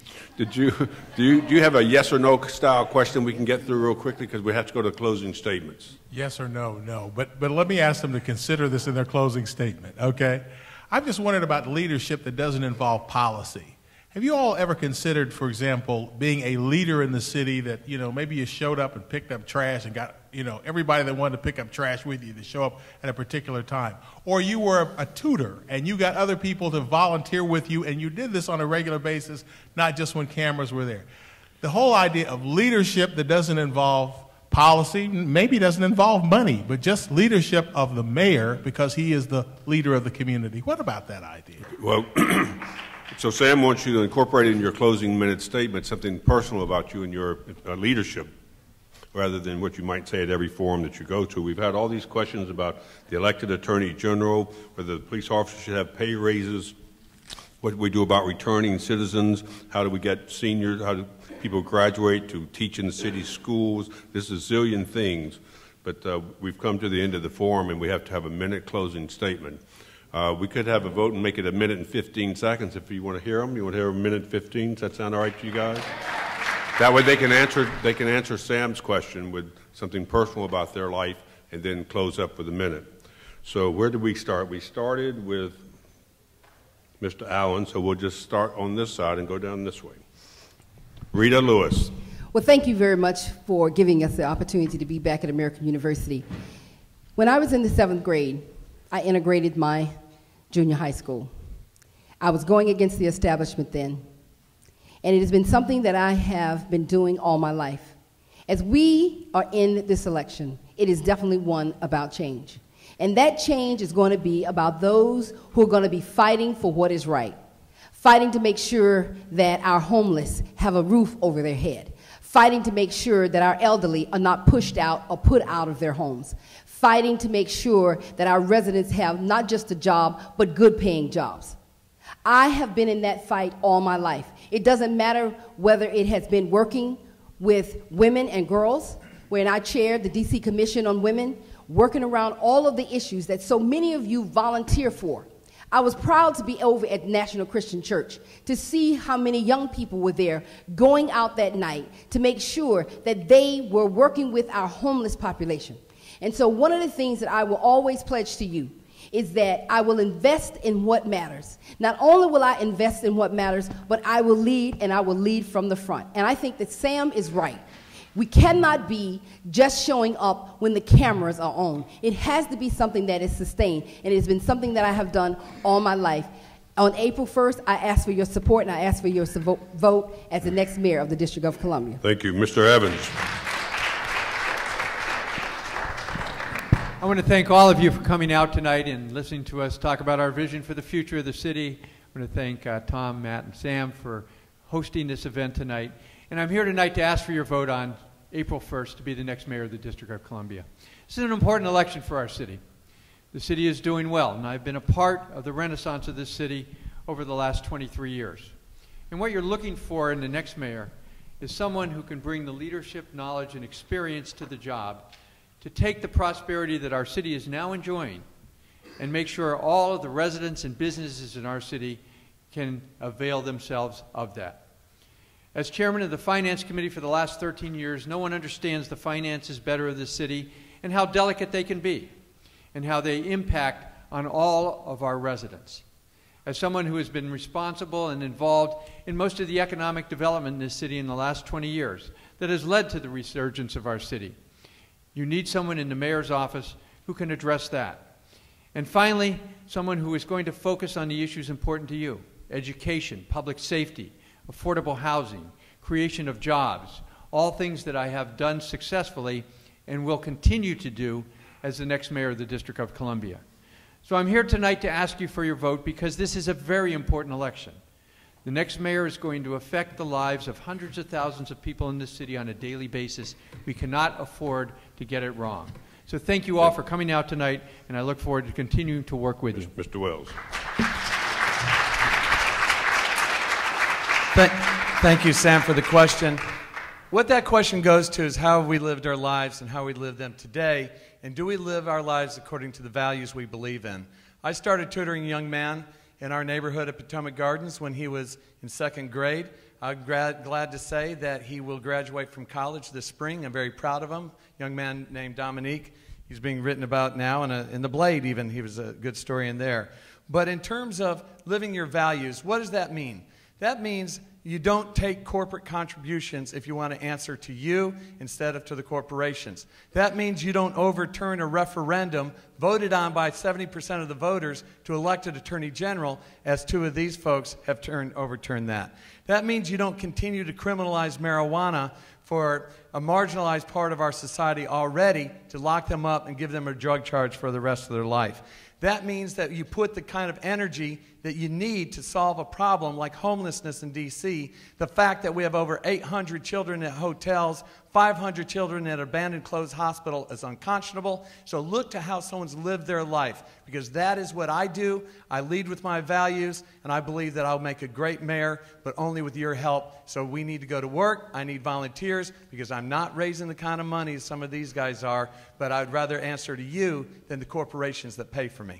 you have a yes or no style question we can get through real quickly, because we have to go to closing statements? Yes or no? No. But let me ask them to consider this in their closing statement, okay? I'm just wondering about leadership that doesn't involve policy. Have you all ever considered, for example, being a leader in the city that, you know, maybe you showed up and picked up trash and got, you know, everybody that wanted to pick up trash with you to show up at a particular time? Or you were a tutor and you got other people to volunteer with you, and you did this on a regular basis, not just when cameras were there. The whole idea of leadership that doesn't involve policy, maybe doesn't involve money, but just leadership of the mayor because he is the leader of the community. What about that idea? Well, so Sam wants you to incorporate in your closing minute statement something personal about you and your leadership, rather than what you might say at every forum that you go to. We've had all these questions about the elected attorney general, whether the police officers should have pay raises, what do we do about returning citizens, how do we get seniors, how do people graduate to teach in the city's schools. There's a zillion things, but we've come to the end of the forum and we have to have a minute closing statement. We could have a vote and make it a minute and 15 seconds if you want to hear them. You want to hear a minute and 15? Does that sound all right to you guys? That way they can answer Sam's question with something personal about their life and then close up with a minute. So where did we start? We started with Mr. Allen, so we'll just start on this side and go down this way. Reta Lewis. Well, thank you very much for giving us the opportunity to be back at American University. When I was in the 7th grade, I integrated my junior high school. I was going against the establishment then, and it has been something that I have been doing all my life. As we are in this election, it is definitely one about change. And that change is going to be about those who are going to be fighting for what is right. Fighting to make sure that our homeless have a roof over their head. Fighting to make sure that our elderly are not pushed out or put out of their homes. Fighting to make sure that our residents have not just a job, but good paying jobs. I have been in that fight all my life. It doesn't matter whether it has been working with women and girls, when I chaired the DC Commission on Women, working around all of the issues that so many of you volunteer for. I was proud to be over at National Christian Church to see how many young people were there going out that night to make sure that they were working with our homeless population. And so one of the things that I will always pledge to you is that I will invest in what matters. Not only will I invest in what matters, but I will lead, and I will lead from the front. And I think that Sam is right. We cannot be just showing up when the cameras are on. It has to be something that is sustained, and it has been something that I have done all my life. On April 1st, I ask for your support, and I ask for your vote as the next mayor of the District of Columbia. Thank you. Mr. Evans. I want to thank all of you for coming out tonight and listening to us talk about our vision for the future of the city. I want to thank Tom, Matt, and Sam for hosting this event tonight. And I'm here tonight to ask for your vote on April 1st to be the next mayor of the District of Columbia. This is an important election for our city. The city is doing well, and I've been a part of the renaissance of this city over the last 23 years. And what you're looking for in the next mayor is someone who can bring the leadership, knowledge, and experience to the job to take the prosperity that our city is now enjoying and make sure all of the residents and businesses in our city can avail themselves of that. As chairman of the Finance Committee for the last 13 years, no one understands the finances better of the city and how delicate they can be and how they impact on all of our residents. As someone who has been responsible and involved in most of the economic development in this city in the last 20 years that has led to the resurgence of our city, you need someone in the mayor's office who can address that. And finally, someone who is going to focus on the issues important to you: education, public safety, affordable housing, creation of jobs, all things that I have done successfully and will continue to do as the next mayor of the District of Columbia. So I'm here tonight to ask you for your vote because this is a very important election. The next mayor is going to affect the lives of hundreds of thousands of people in this city on a daily basis. We cannot afford to get it wrong. So thank you all for coming out tonight, and I look forward to continuing to work with you. Mr. Wells. Thank you, Sam, for the question. What that question goes to is how have we lived our lives and how we live them today, and do we live our lives according to the values we believe in? I started tutoring a young man in our neighborhood at Potomac Gardens when he was in 2nd grade. I'm glad to say that he will graduate from college this spring. I'm very proud of him. A young man named Dominique. He's being written about now in The Blade even. He was a good story in there. But in terms of living your values, what does that mean? That means you don't take corporate contributions if you want to answer to you instead of to the corporations. That means you don't overturn a referendum voted on by 70% of the voters to elect an attorney general, as 2 of these folks have overturned that. That means you don't continue to criminalize marijuana for a marginalized part of our society already, to lock them up and give them a drug charge for the rest of their life. That means that you put the kind of energy that you need to solve a problem like homelessness in D.C. The fact that we have over 800 children at hotels, 500 children at an abandoned closed hospital is unconscionable. So look to how someone's lived their life, because that is what I do. I lead with my values, and I believe that I'll make a great mayor, but only with your help. So we need to go to work. I need volunteers, because I'm not raising the kind of money some of these guys are, but I'd rather answer to you than the corporations that pay for me.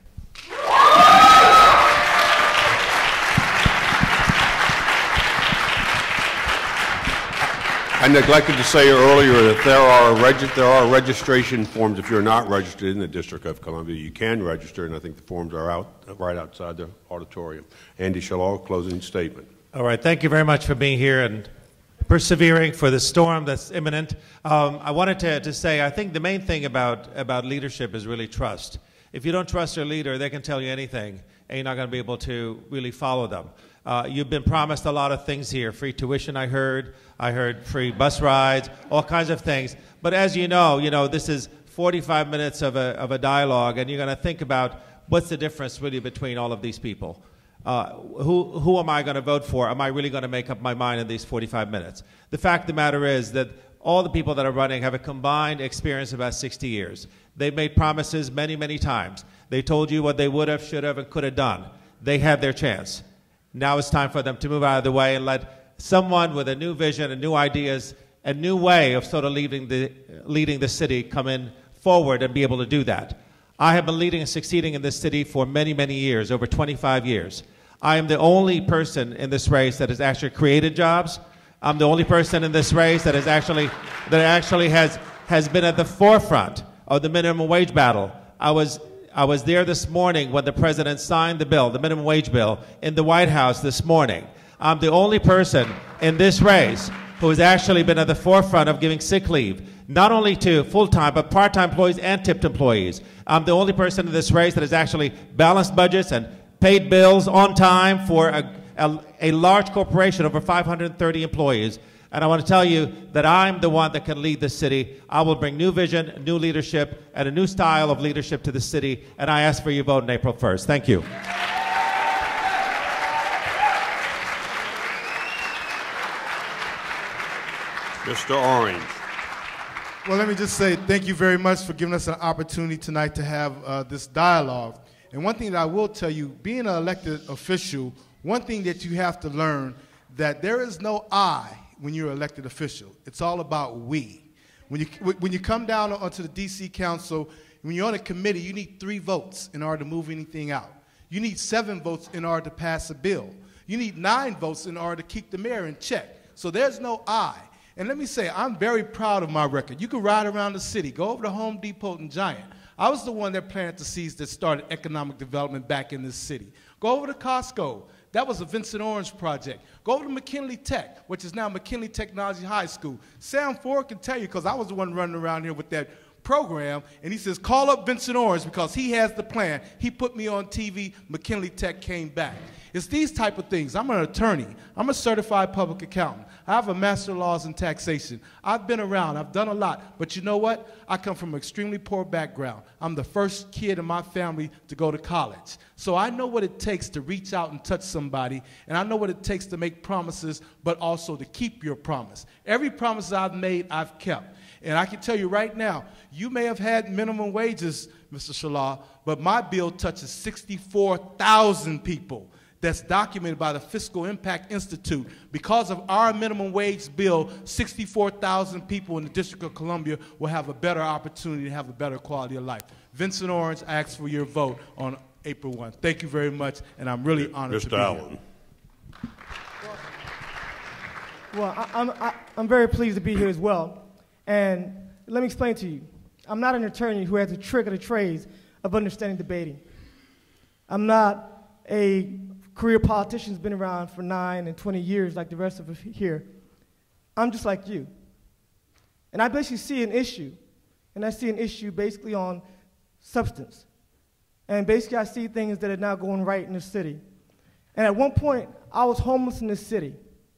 I neglected to say earlier that there are registration forms. If you're not registered in the District of Columbia, you can register, and I think the forms are out right outside the auditorium. Andy Shallal, closing statement. All right, thank you very much for being here and persevering for the storm that's imminent. I wanted to say, I think the main thing about leadership is really trust. If you don't trust your leader, they can tell you anything, and you're not going to be able to really follow them. You've been promised a lot of things here. Free tuition, I heard free bus rides, all kinds of things. But as you know, this is 45 minutes of a dialogue, and you're going to think about what's the difference really between all of these people. Who am I going to vote for? Am I really going to make up my mind in these 45 minutes? The fact of the matter is that all the people that are running have a combined experience of about 60 years. They've made promises many, many times. They told you what they would have, should have, and could have done. They had their chance. Now it's time for them to move out of the way and let someone with a new vision and new ideas, a new way of sort of leading the city come in forward and be able to do that. I have been leading and succeeding in this city for many, many years, over 25 years. I am the only person in this race that has actually created jobs. I'm the only person in this race that has actually been at the forefront of the minimum wage battle. I was there this morning when the president signed the bill, the minimum wage bill, in the White House this morning. I'm the only person in this race who has actually been at the forefront of giving sick leave, not only to full-time, but part-time employees and tipped employees. I'm the only person in this race that has actually balanced budgets and paid bills on time for a large corporation, over 530 employees. And I want to tell you that I'm the one that can lead this city. I will bring new vision, new leadership, and a new style of leadership to the city. And I ask for your vote on April 1st. Thank you. Mr. Orange. Well, let me just say thank you very much for giving us an opportunity tonight to have this dialogue. And one thing that I will tell you, being an elected official, one thing that you have to learn, that there is no I when you're an elected official. It's all about we. When you come down onto the D.C. Council, when you're on a committee, you need 3 votes in order to move anything out. You need 7 votes in order to pass a bill. You need 9 votes in order to keep the mayor in check. So there's no I. And let me say, I'm very proud of my record. You can ride around the city, go over to Home Depot and Giant. I was the one that planted the seeds that started economic development back in this city. Go over to Costco. That was a Vincent Orange project. Go over to McKinley Tech, which is now McKinley Technology High School. Sam Ford can tell you, because I was the one running around here with that program, and he says, call up Vincent Orange because he has the plan. He put me on TV. McKinley Tech came back. It's these type of things. I'm an attorney. I'm a certified public accountant. I have a master of laws in taxation. I've been around. I've done a lot. But you know what? I come from an extremely poor background. I'm the first kid in my family to go to college. So I know what it takes to reach out and touch somebody, and I know what it takes to make promises, but also to keep your promise. Every promise I've made, I've kept. And I can tell you right now, you may have had minimum wages, Mr. Shallal, but my bill touches 64,000 people. That's documented by the Fiscal Impact Institute. Because of our minimum wage bill, 64,000 people in the District of Columbia will have a better opportunity to have a better quality of life. Vincent Orange asks for your vote on April 1. Thank you very much, and I'm really honored to be here. Well, I'm very pleased to be here as well. And let me explain to you. I'm not an attorney who has the trick of the trades of understanding debating. I'm not a career politician who's been around for 9 and 20 years like the rest of us here. I'm just like you. And I basically see an issue. And I see an issue basically on substance. And basically I see things that are not going right in the city. And at one point, I was homeless in this city.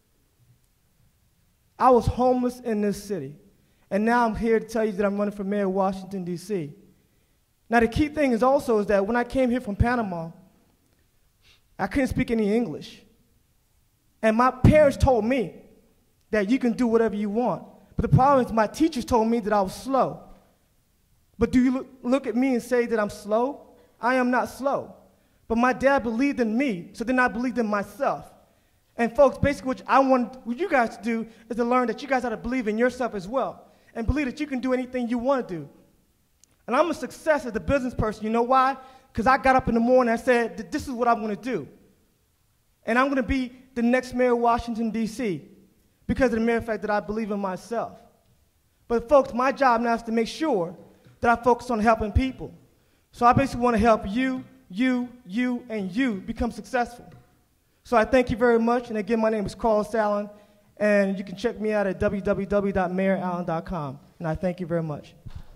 I was homeless in this city. And now I'm here to tell you that I'm running for mayor of Washington, D.C. Now, the key thing is also is that when I came here from Panama, I couldn't speak any English. And my parents told me that you can do whatever you want. But the problem is my teachers told me that I was slow. But do you look at me and say that I'm slow? I am not slow. But my dad believed in me, so then I believed in myself. And folks, basically what I want you guys to do is to learn that you guys have to believe in yourself as well. And believe that you can do anything you want to do. And I'm a success as a business person. You know why? Because I got up in the morning and I said, this is what I'm going to do. And I'm going to be the next mayor of Washington, D.C. because of the mere fact that I believe in myself. But folks, my job now is to make sure that I focus on helping people. So I basically want to help you, and you become successful. So I thank you very much. And again, my name is Carlos Allen. And you can check me out at www.mayorallen.com. And I thank you very much.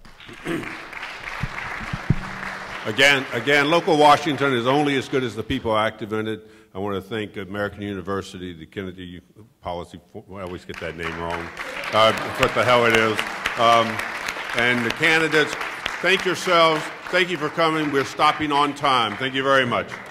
Again, local Washington is only as good as the people active in it. I want to thank American University, the Kennedy Policy, I always get that name wrong, what the hell it is. And the candidates, thank yourselves. Thank you for coming. We're stopping on time. Thank you very much.